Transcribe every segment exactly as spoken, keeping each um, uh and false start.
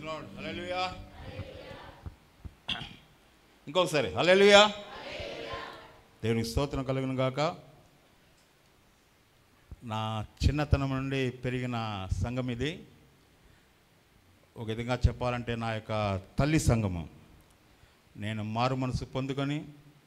Lord. హల్లెలూయా. ఇంకొకసారి హల్లెలూయా. దేవునికి స్తోత్రం కలుగును గాక. నా చిన్నతనం నుండి పెరిగిన సంఘం ఇది. ఒక విధంగా చెప్పాలంటే నా యొక్క తల్లి సంఘము. నేను మారు మనసు పొందుకొని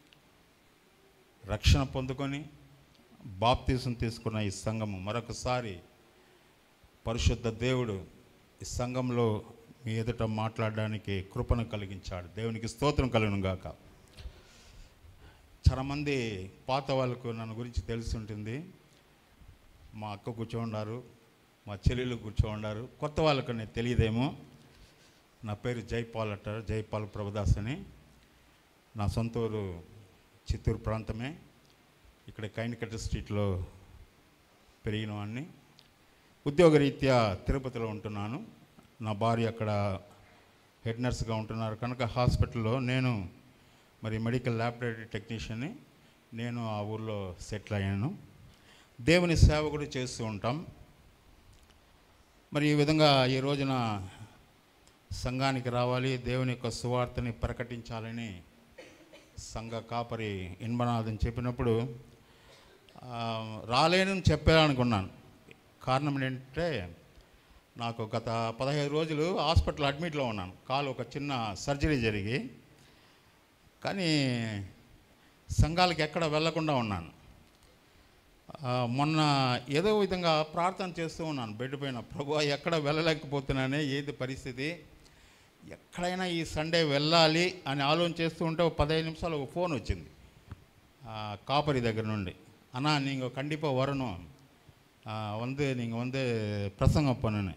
రక్షణ పొందుకొని బాప్తీసం తీసుకున్న ఈ సంఘము మరొకసారి పరిశుద్ధ దేవుడు ఈ సంఘంలో మీ ఎదుట మాట్లాడడానికి కృపను కలిగించాడు. దేవునికి స్తోత్రం కలుగును గాక. చాలామంది పాత వాళ్ళకు నన్ను గురించి తెలిసి ఉంటుంది. మా అక్క కూర్చోండారు, మా చెల్లెలు కూర్చోండారు. కొత్త వాళ్ళకు నేను తెలియదేమో. నా పేరు జైపాల్ అంటారు, జైపాల్ ప్రభుదాస్ అని. నా సొంత ఊరు చిత్తూరు ప్రాంతమే. ఇక్కడ కైనకట్ట స్ట్రీట్లో పెరిగిన వాడిని. ఉద్యోగరీత్యా తిరుపతిలో ఉంటున్నాను. నా భార్య అక్కడ హెడ్ నర్స్గా ఉంటున్నారు కనుక హాస్పిటల్లో నేను మరి మెడికల్ ల్యాబొరేటరీ టెక్నీషియన్ని. నేను ఆ ఊళ్ళో సెటిల్ అయ్యాను. దేవుని సేవ కూడా చేస్తూ ఉంటాం. మరి ఈ విధంగా ఈ రోజున సంఘానికి రావాలి, దేవుని యొక్క సువార్తని ప్రకటించాలని సంఘ కాపరి ఇన్బనాథ్ చెప్పినప్పుడు రాలేనని చెప్పాలనుకున్నాను. కారణం ఏంటంటే నాకు గత పదహైదు రోజులు హాస్పిటల్ అడ్మిట్లో ఉన్నాను. కాలు ఒక చిన్న సర్జరీ జరిగి, కానీ సంఘాలకు ఎక్కడ వెళ్లకుండా ఉన్నాను. మొన్న ఏదో విధంగా ప్రార్థన చేస్తూ ఉన్నాను బెడ్ పైన. ప్రభువా, ఎక్కడ వెళ్ళలేకపోతున్నానే, ఏది పరిస్థితి, ఎక్కడైనా ఈ సండే వెళ్ళాలి అని ఆలోచన చేస్తూ ఉంటే ఒక పదహైదు నిమిషాలు ఒక ఫోన్ వచ్చింది కాపరి దగ్గర నుండి. అన్నా, நீங்கள் கண்டிப்பாக வரணும், வந்து நீங்கள் வந்து ప్రసంగం పనుని.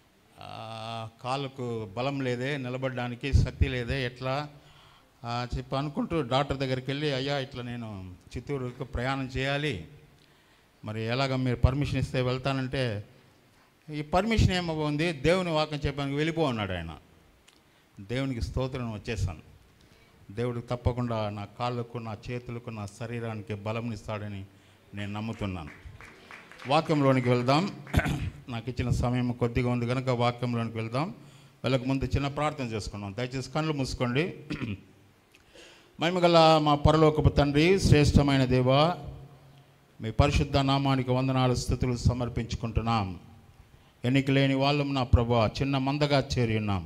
కాళ్ళకు బలం లేదే, నిలబడడానికి శక్తి లేదే, ఎట్లా చెప్పి అనుకుంటూ డాక్టర్ దగ్గరికి వెళ్ళి, అయ్యా ఇట్లా నేను చిత్తూరుకు ప్రయాణం చేయాలి, మరి ఎలాగ మీరు పర్మిషన్ ఇస్తే వెళ్తానంటే, ఈ పర్మిషన్ ఏమో ఉంది, దేవుని వాక్యం చెప్పడానికి వెళ్ళిపో అన్నాడు ఆయన. దేవునికి స్తోత్రం, వచ్చేసాను. దేవుడు తప్పకుండా నా కాళ్ళకు, నా చేతులకు, నా శరీరానికి బలంనిస్తాడని నేను నమ్ముతున్నాను. వాక్యంలోనికి వెళ్దాం. నాకు ఇచ్చిన సమయం కొద్దిగా ఉంది కనుక వాక్యంలోనికి వెళ్దాం. వెళ్ళక ముందు చిన్న ప్రార్థన చేసుకున్నాం. దయచేసి కళ్ళు మూసుకోండి. మహిమగల మా పరలోకపు తండ్రి, శ్రేష్టమైన దేవా, మీ పరిశుద్ధ నామానికి వందనాలు, స్తుతులు సమర్పించుకుంటున్నాం. ఎన్నిక లేని వాళ్ళం నా ప్రభువా, చిన్న మందగా చేరి ఉన్నాం.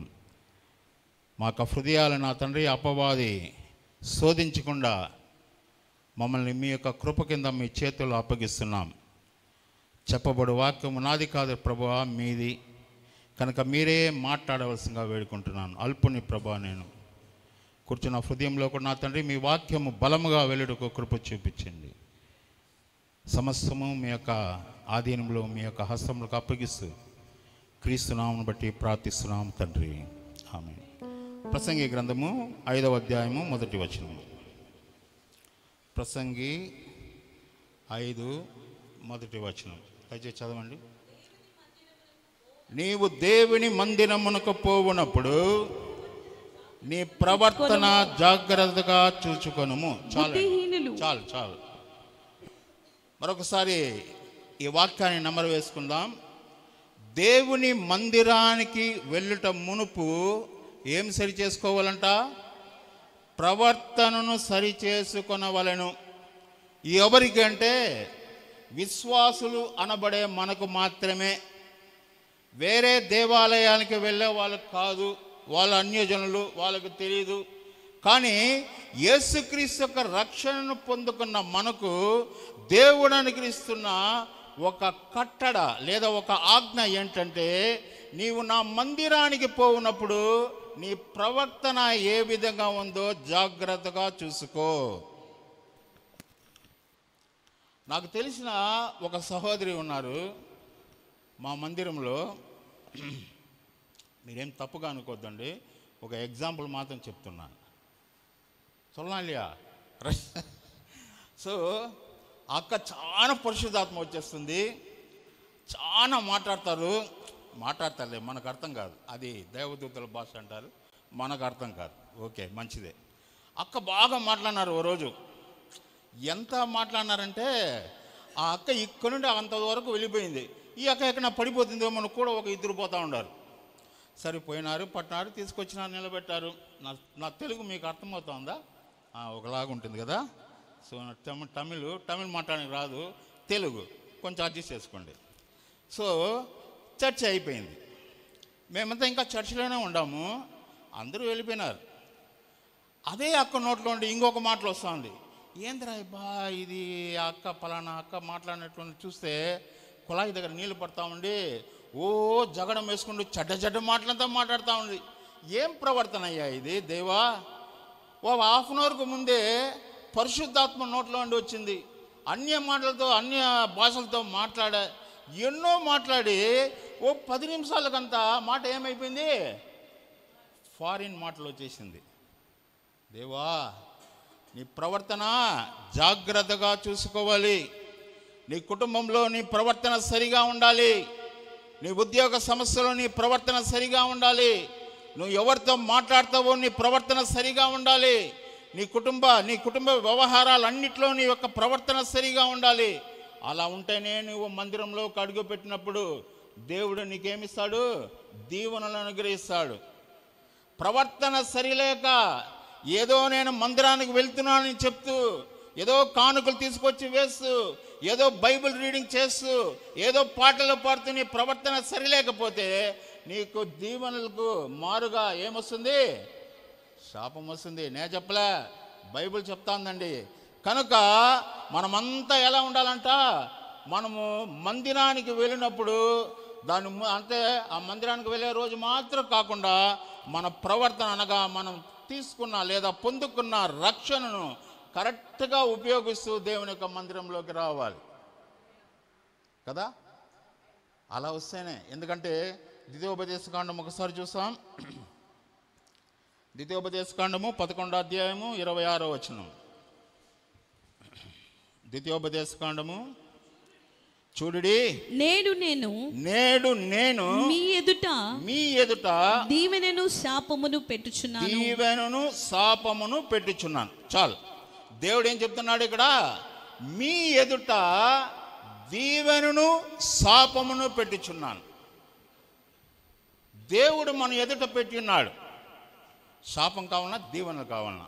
మా యొక్క హృదయాలు నా తండ్రి అపవాది శోధించకుండా మమ్మల్ని మీ యొక్క కృప కింద మీ చేతుల్లో అప్పగిస్తున్నాం. చెప్పబడు వాక్యము నాది కాదు ప్రభువా, మీది కనుక మీరే మాట్లాడవలసిందిగా వేడుకుంటున్నాను. అల్పుని ప్రభువా, నేను కూర్చున్న హృదయంలో కూడా నా తండ్రి మీ వాక్యము బలముగా వెలుడుకు కృప చూపించండి. సమస్తము మీ యొక్క ఆధీనంలో, మీ యొక్క హస్తంలోకి అప్పగిస్తూ క్రీస్తునామను బట్టి ప్రార్థిస్తున్నాము తండ్రి, ఆమేన్. ప్రసంగి గ్రంథము ఐదవ అధ్యాయము మొదటి వచనము. ప్రసంగి ఐదు మొదటి వచనం దయచేసి చదవండి. నీవు దేవుని మందిరమునకు పోవునప్పుడు నీ ప్రవర్తన జాగ్రత్తగా చూచుకొనుము. చాలు చాలు చాలు మరొకసారి ఈ వాక్యాన్ని నెమరు వేసుకుందాం. దేవుని మందిరానికి వెళ్ళుట మునుపు ఏం సరి చేసుకోవాలంట? ప్రవర్తనను సరి చేసుకొనవలెను. ఎవరికి అంటే విశ్వాసులు అనబడే మనకు మాత్రమే. వేరే దేవాలయానికి వెళ్ళే వాళ్ళకు కాదు. వాళ్ళ అన్యజనులు, వాళ్ళకు తెలియదు. కానీ యేసుక్రీస్తు యొక్క రక్షణను పొందుకున్న మనకు దేవుడు అనుగ్రహిస్తున్న ఒక కట్టడ లేదా ఒక ఆజ్ఞ ఏంటంటే, నీవు నా మందిరానికి పోవునప్పుడు నీ ప్రవర్తన ఏ విధంగా ఉందో జాగ్రత్తగా చూసుకో. నాకు తెలిసిన ఒక సహోదరి ఉన్నారు మా మందిరంలో. మీరేం తప్పుగా అనుకోద్దండి, ఒక ఎగ్జాంపుల్ మాత్రం చెప్తున్నాను. చొల్లాలియా. సో అక్క చాలా పరిశుద్ధాత్మ వచ్చేస్తుంది, చాలా మాట్లాడతారు. మాట్లాడతారులే, మనకు అర్థం కాదు, అది దేవదూతల భాష అంటారు, మనకు అర్థం కాదు. ఓకే, మంచిదే. అక్క బాగా మాట్లాడినారు ఓ రోజు. ఎంత మాట్లాడినారంటే ఆ అక్క ఇక్కడ నుండి అంతవరకు వెళ్ళిపోయింది. ఈ అక్క ఎక్కడ పడిపోతుందో మనకు కూడా ఒక ఇద్దరు పోతూ ఉన్నారు. సరిపోయినారు, పట్టినారు, తీసుకొచ్చినారు, నిలబెట్టారు. నా నా తెలుగు మీకు అర్థమవుతుందా? ఒకలాగా ఉంటుంది కదా. సో తమిళ తమిళ్ తమిళ్ మాట్లాడడానికి రాదు, తెలుగు కొంచెం అడ్జస్ట్ చేసుకోండి. సో చర్చ అయిపోయింది. మేమంతా ఇంకా చర్చిలోనే ఉండాము. అందరూ వెళ్ళిపోయినారు. అదే అక్క నోట్లో ఉండి ఇంకొక మాటలు వస్తుంది. ఏంద్రా బా ఇది అక్క పలానా అక్క మాట్లాడినటువంటి చూస్తే కుళాయి దగ్గర నీళ్ళు పడతా ఉండి ఓ జగడం వేసుకుంటూ చెడ్డ చెడ్డ మాటలంతా మాట్లాడుతూ ఉంది. ఏం ప్రవర్తన అయ్యా ఇది దేవా? ఓ హాఫ్ అన్ అవర్కు ముందే పరిశుద్ధాత్మ నోట్లో ఉండి వచ్చింది. అన్య మాటలతో అన్య భాషలతో మాట్లాడా, ఎన్నో మాట్లాడి ఓ పది నిమిషాలకంతా మాట ఏమైపోయింది? ఫారిన్ మాటలు వచ్చేసింది. దేవా, నీ ప్రవర్తన జాగ్రత్తగా చూసుకోవాలి. నీ కుటుంబంలో నీ ప్రవర్తన సరిగా ఉండాలి. నీ ఉద్యోగ సమస్యలో నీ ప్రవర్తన సరిగా ఉండాలి. నువ్వు ఎవరితో మాట్లాడతావో నీ ప్రవర్తన సరిగా ఉండాలి. నీ కుటుంబ నీ కుటుంబ వ్యవహారాలన్నింటిలో నీ యొక్క ప్రవర్తన సరిగా ఉండాలి. అలా ఉంటేనే నువ్వు మందిరంలోకి అడుగు పెట్టినప్పుడు దేవుడు నీకేమిస్తాడు? దీవెనలను అనుగ్రహిస్తాడు. ప్రవర్తన సరిలేక ఏదో నేను మందిరానికి వెళ్తున్నానని చెప్తూ, ఏదో కానుకలు తీసుకొచ్చి వేస్తూ, ఏదో బైబిల్ రీడింగ్ చేస్తూ, ఏదో పాటలు పాడుతూ నీ ప్రవర్తన సరిలేకపోతే నీకు దీవెనలకు మారుగా ఏమొస్తుంది? శాపం వస్తుంది. నేను చెప్పలే, బైబిల్ చెప్తాందండి. కనుక మనమంతా ఎలా ఉండాలంట? మనము మందిరానికి వెళ్ళినప్పుడు దాని అంటే ఆ మందిరానికి వెళ్ళే రోజు మాత్రం కాకుండా మన ప్రవర్తన అనగా మనం తీసుకున్న లేదా పొందుకున్న రక్షణను కరెక్ట్గా ఉపయోగిస్తూ దేవుని యొక్క మందిరంలోకి రావాలి కదా. అలా వస్తేనే, ఎందుకంటే ద్వితీయోపదేశకాండం ఒకసారి చూసాం. ద్వితీయోపదేశకాండము పదకొండో అధ్యాయము ఇరవై ఆరో వచనం. ద్వితీయోపదేశకాండము చూడుడి. నేడు నేను నేడు నేను మీ ఎదుట మీ ఎదుట దీవెనను శాపమును పెట్టుచున్నాను. దీవెనను శాపమును పెట్టుచున్నాను. చాలు. దేవుడు ఏం చెప్తున్నాడు ఇక్కడ? మీ ఎదుట దీవెనను శాపమును పెట్టుచున్నాను. దేవుడు మన ఎదుట పెట్టి ఉన్నాడు. శాపం కావాలన్నా దీవెనలు కావాలన్నా.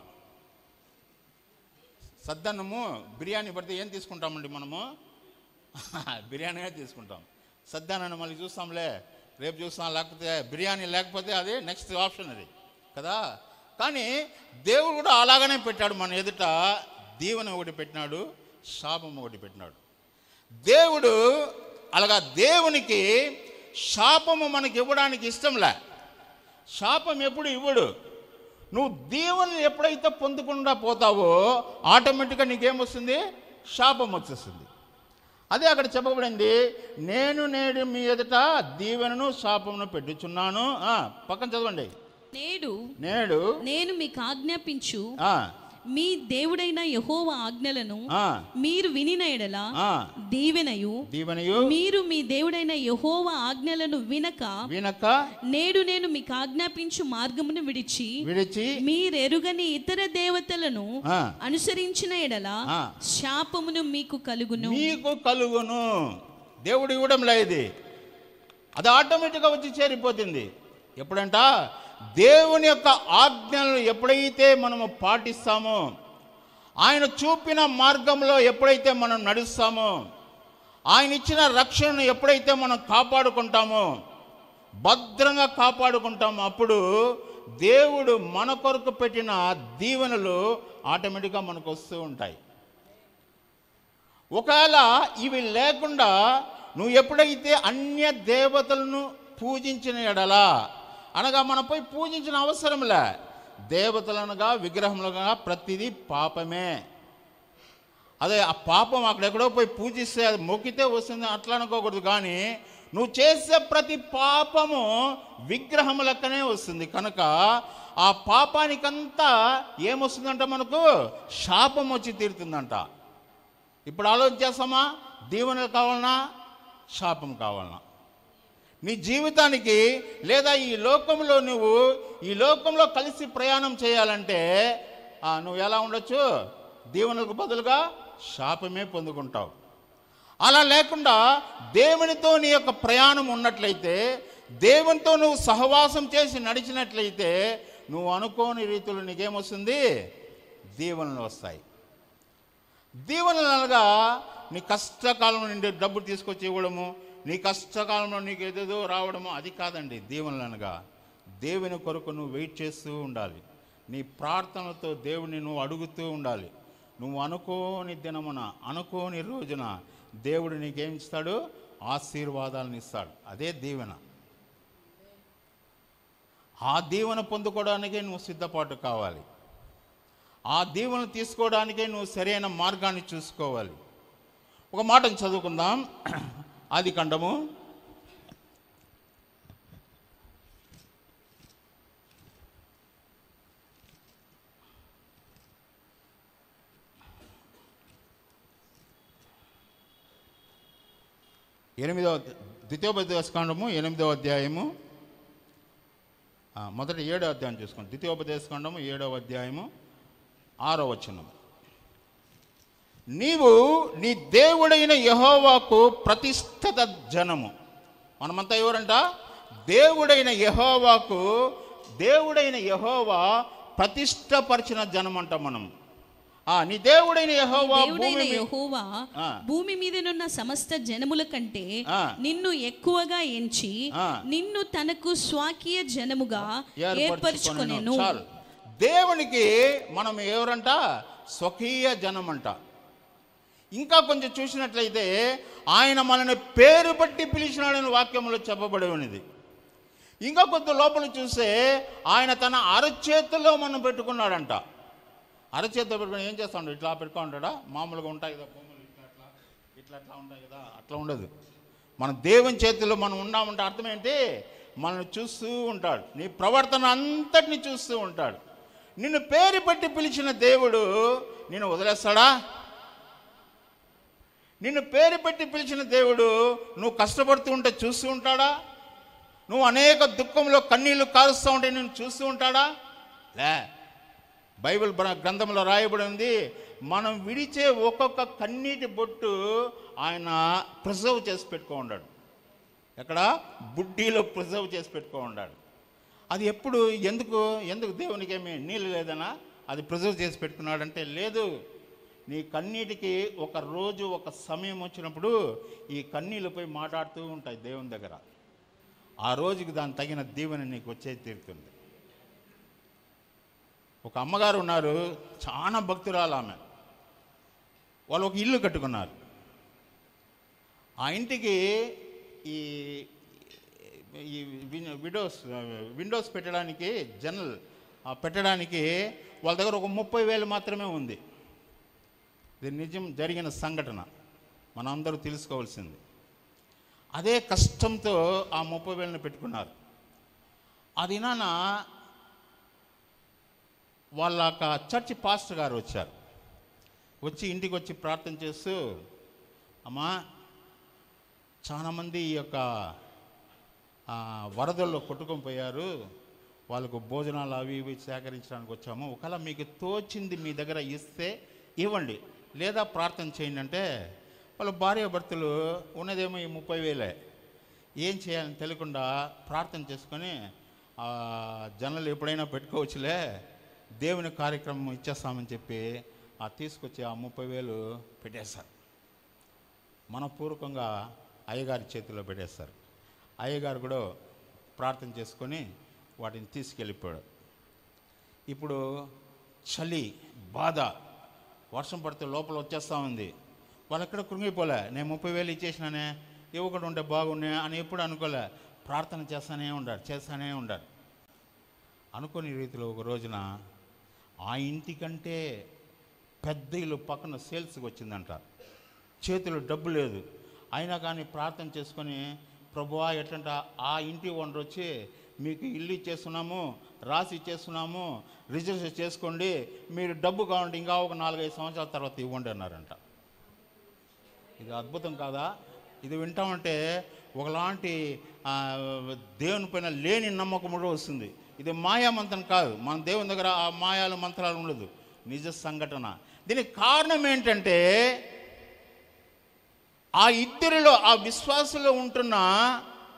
సద్దన్నము బిర్యానీ పడితే ఏం తీసుకుంటామండి మనము? బిర్యానీనే తీసుకుంటాం. సద్దానని మళ్ళీ చూస్తాంలే, రేపు చూస్తాం. లేకపోతే బిర్యానీ లేకపోతే అది నెక్స్ట్ ఆప్షన్ అది కదా. కానీ దేవుడు కూడా అలాగనే పెట్టాడు మన ఎదుట. దీవెన ఒకటి పెట్టినాడు, శాపం ఒకటి పెట్టినాడు. దేవుడు అలాగా దేవునికి శాపము మనకి ఇవ్వడానికి ఇష్టంలే. శాపం ఎప్పుడు ఇవ్వడు. నువ్వు దీవెనలు ఎప్పుడైతే పొందకుండా పోతావో ఆటోమేటిక్గా నీకేమొస్తుంది? శాపం వచ్చేస్తుంది. అదే అక్కడ చెప్పబడింది, నేను నేడు మీ ఎదుట దీవెనను శాపమును పెట్టుచున్నాను. పక్కన చదవండి. నేడు నేడు నేను మీకు ఆజ్ఞాపించు మీ దేవుడైన యెహోవా ఆజ్ఞలను మీరు వినిన ఎడల దీవెనయు దీవెనయు మీరు మీ దేవుడైన యెహోవా ఆజ్ఞలను వినక వినక నేడు నేను మీకు ఆజ్ఞాపించు మార్గమును విడిచి విడిచి మీరెరుగని ఇతర దేవతలను అనుసరించిన ఎడల శాపమును మీకు కలుగును మీకు కలుగును. దేవుడు ఇవ్వడం లేదు, అది ఆటోమేటిక్గా వచ్చి చేరిపోతుంది. ఎప్పుడంట? దేవుని యొక్క ఆజ్ఞలను ఎప్పుడైతే మనము పాటిస్తామో, ఆయన చూపిన మార్గంలో ఎప్పుడైతే మనం నడుస్తామో, ఆయన ఇచ్చిన రక్షణను ఎప్పుడైతే మనం కాపాడుకుంటామో, భద్రంగా కాపాడుకుంటామో, అప్పుడు దేవుడు మన కొరకు పెట్టిన దీవెనలు ఆటోమేటిక్గా మనకు వస్తూ ఉంటాయి. ఒకవేళ ఇవి లేకుండా నువ్వు ఎప్పుడైతే అన్య దేవతలను పూజించిన ఎడలా, అనగా మనం పోయి పూజించిన అవసరంలే. దేవతలనగా విగ్రహములుగా ప్రతిదీ పాపమే. అదే ఆ పాపం అక్కడెక్కడో పోయి పూజిస్తే అది మొక్కితే వస్తుంది అట్లా అనుకోకూడదు. కానీ నువ్వు చేసే ప్రతి పాపము విగ్రహము లెక్కనే వస్తుంది. కనుక ఆ పాపానికంతా ఏమొస్తుందంట? మనకు శాపం వచ్చి తీరుతుందంట. ఇప్పుడు ఆలోచన చేస్తామా? దీవెనలు కావాలన్నా శాపం కావాలన్నా? నీ జీవితానికి లేదా ఈ లోకంలో నువ్వు ఈ లోకంలో కలిసి ప్రయాణం చేయాలంటే నువ్వు ఎలా ఉండొచ్చు? దీవెనలకు బదులుగా శాపమే పొందుకుంటావు. అలా లేకుండా దేవునితో నీ యొక్క ప్రయాణం ఉన్నట్లయితే, దేవునితో నువ్వు సహవాసం చేసి నడిచినట్లయితే నువ్వు అనుకోని రీతిలో నీకేమొస్తుంది? దీవెనలు వస్తాయి. దీవెనలు అనగా నీ కష్టకాలంలో నుండి డబ్బు తీసుకొచ్చి ఇవ్వడము, నీ కష్టకాలంలో నీకు ఏదేదో రావడము, అది కాదండి దీవెనలు అనగా. దేవుని కొరకు నువ్వు వెయిట్ చేస్తూ ఉండాలి. నీ ప్రార్థనలతో దేవుని నువ్వు అడుగుతూ ఉండాలి. నువ్వు అనుకోని దినమున, అనుకోని రోజున దేవుడు నీకేం ఇస్తాడు? ఆశీర్వాదాలను ఇస్తాడు. అదే దీవెన. ఆ దీవెన పొందుకోవడానికే నువ్వు సిద్ధపాటు కావాలి. ఆ దీవెన తీసుకోవడానికే నువ్వు సరైన మార్గాన్ని చూసుకోవాలి. ఒక మాటను చదువుకుందాం. ఆదికాండము ఎనిమిదవ ద్వితీయోపదేశకాండము ఎనిమిదవ అధ్యాయము మొదటి ఏడో అధ్యాయం చూసుకోండి. ద్వితీయోపదేశకాండము ఏడవ అధ్యాయము ఆరో వచనం. నీవు నీ దేవుడైన యెహోవాకు ప్రతిష్ఠిత జనము. మనమంతా ఎవరంట? దేవుడైన యెహోవాకు, దేవుడైన యెహోవా ప్రతిష్ఠపరిచిన జనం అంట మనం. నీ దేవుడైన యెహోవా దేవుడైన యెహోవా భూమి మీదనున్న సమస్త జనముల కంటే నిన్ను ఎక్కువగా ఎంచి నిన్ను తనకు స్వాకీయ జనముగా ఏర్పరచుకొనెను. దేవునికి మనం ఎవరంట? స్వకీయ జనం అంట. ఇంకా కొంచెం చూసినట్లయితే ఆయన మనల్ని పేరు బట్టి పిలిచినాడని వాక్యంలో చెప్పబడి ఉన్నది. ఇంకా కొంత లోపల చూస్తే ఆయన తన అరచేతుల్లో మనం పెట్టుకున్నాడంట. అరచేతితో పెట్టుకుని ఏం చేస్తా ఉంటాడు? ఇట్లా పెట్టుకో ఉంటాడా? మామూలుగా ఉంటాయి కదా బొమ్మలు, ఇట్లా అట్లా ఇట్లా అట్లా ఉంటాయి కదా, అట్లా ఉండదు. మన దేవుని చేతిలో మనం ఉన్నామంటే అర్థం ఏంటి? మనల్ని చూస్తూ ఉంటాడు, నీ ప్రవర్తన అంతటిని చూస్తూ ఉంటాడు. నిన్ను పేరు పెట్టి పిలిచిన దేవుడు నిన్ను వదిలేస్తాడా? నిన్ను పేరు పెట్టి పిలిచిన దేవుడు నువ్వు కష్టపడుతూ ఉంటే చూస్తూ ఉంటాడా? నువ్వు అనేక దుఃఖంలో కన్నీళ్లు కారుస్తూ ఉంటే నేను చూస్తూ ఉంటాడా? లే. బైబిల్ గ్రంథంలో రాయబడి ఉంది, మనం విడిచే ఒక్కొక్క కన్నీటి బొట్టు ఆయన ప్రిజర్వ్ చేసి పెట్టుకో ఉన్నాడు. ఎక్కడ? బుడ్డీలో ప్రిజర్వ్ చేసి పెట్టుకో ఉన్నాడు. అది ఎప్పుడు, ఎందుకు ఎందుకు దేవునికి ఏమి నీళ్ళు లేదనా అది ప్రిజర్వ్ చేసి పెట్టుకున్నాడంటే? లేదు. నీ కన్నీటికి ఒక రోజు ఒక సమయం వచ్చినప్పుడు ఈ కన్నీళ్ళపై మాట్లాడుతూ ఉంటాయి దేవుని దగ్గర. ఆ రోజుకి దాని తగిన దీవెన నీకు వచ్చే తీరుతుంది. ఒక అమ్మగారు ఉన్నారు, చాలా భక్తురాలు ఆమె. వాళ్ళు ఒక ఇల్లు కట్టుకున్నారు. ఆ ఇంటికి ఈ ఈ విండోస్ విండోస్ పెట్టడానికి, జనరల్ పెట్టడానికి వాళ్ళ దగ్గర ఒక ముప్పై వేలు మాత్రమే ఉంది. ఇది నిజం జరిగిన సంఘటన, మనం అందరూ తెలుసుకోవాల్సింది. అదే కష్టంతో ఆ ముప్పై వేలను పెట్టుకున్నారు. అది నాన్న వాళ్ళ చర్చి పాస్టర్ గారు వచ్చారు. వచ్చి ఇంటికి వచ్చి ప్రార్థన చేస్తూ, అమ్మా చాలామంది ఈ యొక్క వరదల్లో కొట్టుకొని పోయారు, వాళ్ళకు భోజనాలు అవి ఇవి సేకరించడానికి వచ్చాము, ఒకవేళ మీకు తోచింది మీ దగ్గర ఇస్తే ఇవ్వండి, లేదా ప్రార్థన చేయండి అంటే, వాళ్ళ భార్య భర్తలు ఉన్నదేమో ఈ ముప్పై వేలే, ఏం చేయాలని తెలియకుండా ప్రార్థన చేసుకొని జనాలు ఎప్పుడైనా పెట్టుకోవచ్చులే, దేవుని కార్యక్రమం ఇచ్చేస్తామని చెప్పి ఆ తీసుకొచ్చి ఆ ముప్పై వేలు పెట్టేస్తారు. మనపూర్వకంగా అయ్యగారి చేతిలో పెట్టేస్తారు. అయ్యగారు కూడా ప్రార్థన చేసుకొని వాటిని తీసుకెళ్ళిపోయాడు. ఇప్పుడు చలి, బాధ, వర్షం పడితే లోపల వచ్చేస్తూ ఉంది. వాళ్ళు ఎక్కడ కృంగిపోలే, నేను ముప్పై వేలు ఇచ్చేసినానే, ఇవ్వకుండా ఉంటే బాగున్నాయి అని ఎప్పుడు అనుకోలే. ప్రార్థన చేస్తానే ఉండాలి, చేస్తానే ఉండాలి. అనుకోని రీతిలో ఒక రోజున ఆ ఇంటికంటే పెద్ద ఇల్లు పక్కన సేల్స్కి వచ్చిందంట. చేతిలో డబ్బు లేదు, అయినా కానీ ప్రార్థన చేసుకొని, ప్రభువా ఎట్లంట ఆ ఇంటి ఓనర్ వచ్చి మీకు ఇల్లు ఇచ్చేస్తున్నాము, రాసి ఇచ్చేస్తున్నాము, రిజిస్టర్ చేసుకోండి, మీరు డబ్బు కావాలంటే ఇంకా ఒక నాలుగైదు సంవత్సరాల తర్వాత ఇవ్వండి అన్నారంట. ఇది అద్భుతం కాదా? ఇది వింటామంటే ఒకలాంటి దేవుని పైన లేని నమ్మకం కూడా వస్తుంది. ఇది మాయా మంత్రం కాదు, మన దేవుని దగ్గర ఆ మాయాలు మంత్రాలు ఉండదు, నిజ సంఘటన. దీనికి కారణం ఏంటంటే ఆ ఇద్దరిలో, ఆ విశ్వాసంలో ఉంటున్న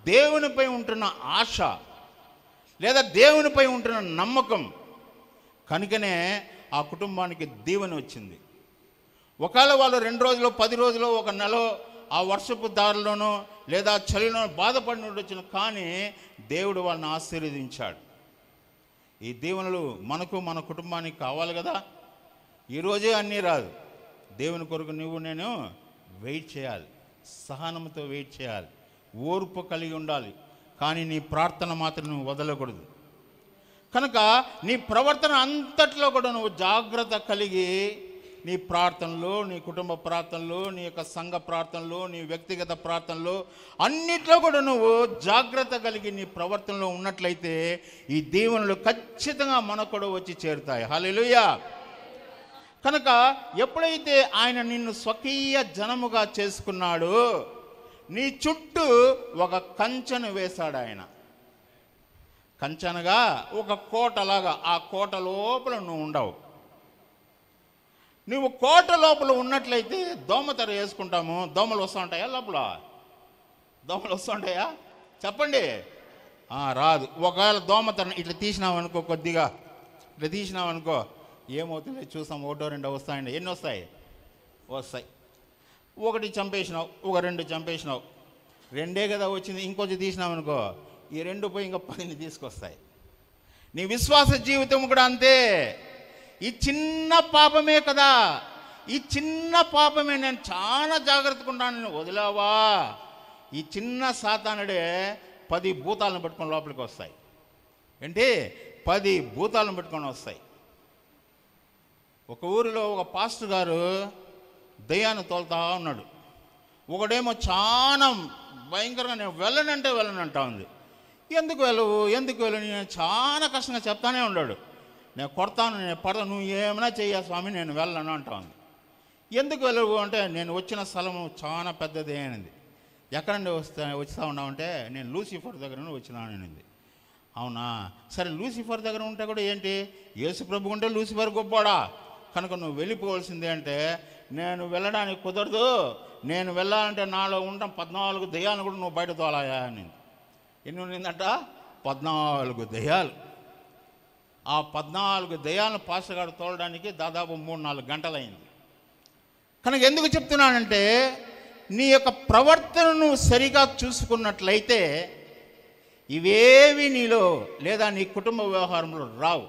దేవునిపై ఉంటున్న ఆశ లేదా దేవునిపై ఉంటున్న నమ్మకం కనుకనే ఆ కుటుంబానికి దీవెన వచ్చింది. ఒకవేళ వాళ్ళు రెండు రోజులు పది రోజులు ఒక నెల ఆ వర్షపు దారిలోనో లేదా చలిలో బాధపడి ఉండొచ్చును, కానీ దేవుడు వాళ్ళని ఆశీర్వదించాడు. ఈ దీవెనలు మనకు మన కుటుంబానికి కావాలి కదా. ఈరోజే అన్నీ రాదు. దేవుని కొరకు నువ్వు నేను వెయిట్ చేయాలి, సహనంతో వెయిట్ చేయాలి, ఓర్పు కలిగి ఉండాలి. కానీ నీ ప్రార్థన మాత్రం నువ్వు వదలకూడదు. కనుక నీ ప్రవర్తన అంతట్లో కూడా నువ్వు జాగ్రత్త కలిగి నీ ప్రార్థనలు, నీ కుటుంబ ప్రార్థనలు, నీ యొక్క సంఘ ప్రార్థనలు, నీ వ్యక్తిగత ప్రార్థనలు అన్నిట్లో కూడా నువ్వు జాగ్రత్త కలిగి నీ ప్రవర్తనలో ఉన్నట్లయితే ఈ దీవెనలు ఖచ్చితంగా మనకు కూడా వచ్చి చేరుతాయి. హల్లెలూయా. కనుక ఎప్పుడైతే ఆయన నిన్ను స్వకీయ జనముగా చేసుకున్నాడో నీ చుట్టూ ఒక కంచెను వేశాడు ఆయన. కంచెనగా ఒక కోటలాగా. ఆ కోట లోపల నువ్వు ఉండవు. నువ్వు కోట లోపల ఉన్నట్లయితే దోమతెర వేసుకుంటాము, దోమలు వస్తూ ఉంటాయా? లోపల దోమలు వస్తూ ఉంటాయా? చెప్పండి. రాదు. ఒకవేళ దోమతెర ఇట్లా తీసినావు అనుకో, కొద్దిగా ఇట్లా తీసినావు అనుకో, ఏమవుతుంది చూస్తాం. ఒకటో రెండో వస్తాయండి. ఎన్ని వస్తాయి? వస్తాయి. ఒకటి చంపేసినావు, ఒక రెండు చంపేసినావు, రెండే కదా వచ్చింది, ఇంకొంచెం తీసినావు అనుకో, ఈ రెండు పోయి ఇంకా పదిని తీసుకొస్తాయి. నీ విశ్వాస జీవితం కూడా అంతే. ఈ చిన్న పాపమే కదా, ఈ చిన్న పాపమే నేను చాలా జాగ్రత్తగా ఉన్నాను, నేను వదిలావా, ఈ చిన్న సాతానుడే పది భూతాలను పెట్టుకొని లోపలికి వస్తాయి. ఏంటి? పది భూతాలను పెట్టుకొని వస్తాయి. ఒక ఊరిలో ఒక పాస్టర్ గారు దయ్యాన్ని తోలుతా ఉన్నాడు. ఒకడేమో చాలా భయంకరంగా నేను వెళ్ళనంటే వెళ్ళనంటా ఉంది. ఎందుకు వెళ్ళవు ఎందుకు వెళ్ళను నేను చాలా కష్టంగా చెప్తానే ఉన్నాడు. నేను కొడతాను, నేను పడతాను, నువ్వు ఏమైనా చెయ్యా స్వామి, నేను వెళ్ళను అంటా ఉంది. ఎందుకు వెళ్ళవు అంటే నేను వచ్చిన స్థలము చాలా పెద్దది అనింది. ఎక్కడండి వస్తా వచ్చా ఉన్నావంటే నేను లూసిఫర్ దగ్గర నుండి వచ్చినాను అనింది. అవునా, సరే లూసిఫర్ దగ్గర ఉంటే కూడా ఏంటి, యేసు ప్రభు ఉంటే లూసిఫర్ గొప్పోడా, కనుక నువ్వు వెళ్ళిపోవాల్సిందే అంటే నేను వెళ్ళడానికి కుదరదు, నేను వెళ్ళాలంటే నాలో ఉండడం పద్నాలుగు దయ్యాలు కూడా నువ్వు బయట తోలాయా అని. ఎన్ని ఉన్నిందంట? పద్నాలుగు దయ్యాలు. ఆ పద్నాలుగు దయ్యాలను పాస్టర్ గారు తోలడానికి దాదాపు మూడు నాలుగు గంటలైంది. కనుక ఎందుకు చెప్తున్నానంటే నీ యొక్క ప్రవర్తనను సరిగా చూసుకున్నట్లయితే ఇవేవి నీలో లేదా నీ కుటుంబ వ్యవహారంలో రావు.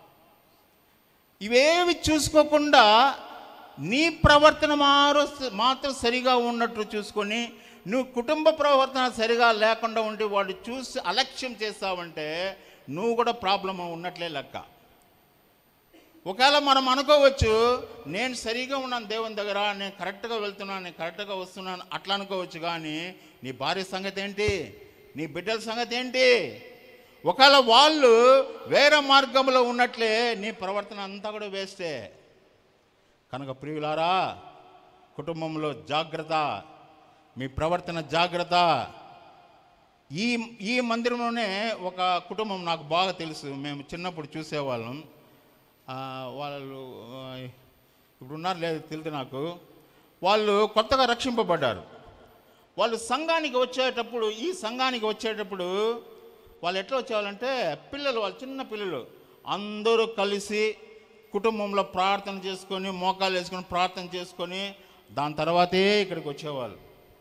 ఇవేవి చూసుకోకుండా నీ ప్రవర్తన మారు మాత్రం సరిగా ఉన్నట్టు చూసుకొని నువ్వు కుటుంబ ప్రవర్తన సరిగా లేకుండా ఉండి వాడు చూసి అలక్ష్యం చేస్తావంటే నువ్వు కూడా ప్రాబ్లం ఉన్నట్లే లెక్క. ఒకవేళ మనం అనుకోవచ్చు నేను సరిగా ఉన్నాను దేవుని దగ్గర, నేను కరెక్ట్గా వెళ్తున్నాను, నేను కరెక్ట్గా వస్తున్నాను అట్లా అనుకోవచ్చు. కానీ నీ భార్య సంగతి ఏంటి, నీ బిడ్డల సంగతి ఏంటి? ఒకవేళ వాళ్ళు వేరే మార్గంలో ఉన్నట్లే నీ ప్రవర్తన అంతా కూడా వేస్టే. కనుక ప్రియులారా, కుటుంబంలో జాగ్రత్త, మీ ప్రవర్తన జాగ్రత్త. ఈ ఈ మందిరంలోనే ఒక కుటుంబం నాకు బాగా తెలుసు, మేము చిన్నప్పుడు చూసేవాళ్ళం. వాళ్ళు ఇప్పుడు ఉన్నారు లేదు తెలియదు నాకు. వాళ్ళు కొత్తగా రక్షింపబడ్డారు. వాళ్ళు సంఘానికి వచ్చేటప్పుడు ఈ సంఘానికి వచ్చేటప్పుడు వాళ్ళు ఎట్లా వచ్చేవాళ్ళంటే పిల్లలు, వాళ్ళు చిన్న పిల్లలు అందరూ కలిసి కుటుంబంలో ప్రార్థన చేసుకొని మోకాలు వేసుకొని ప్రార్థన చేసుకొని దాని తర్వాతే ఇక్కడికి వచ్చేవాళ్ళు.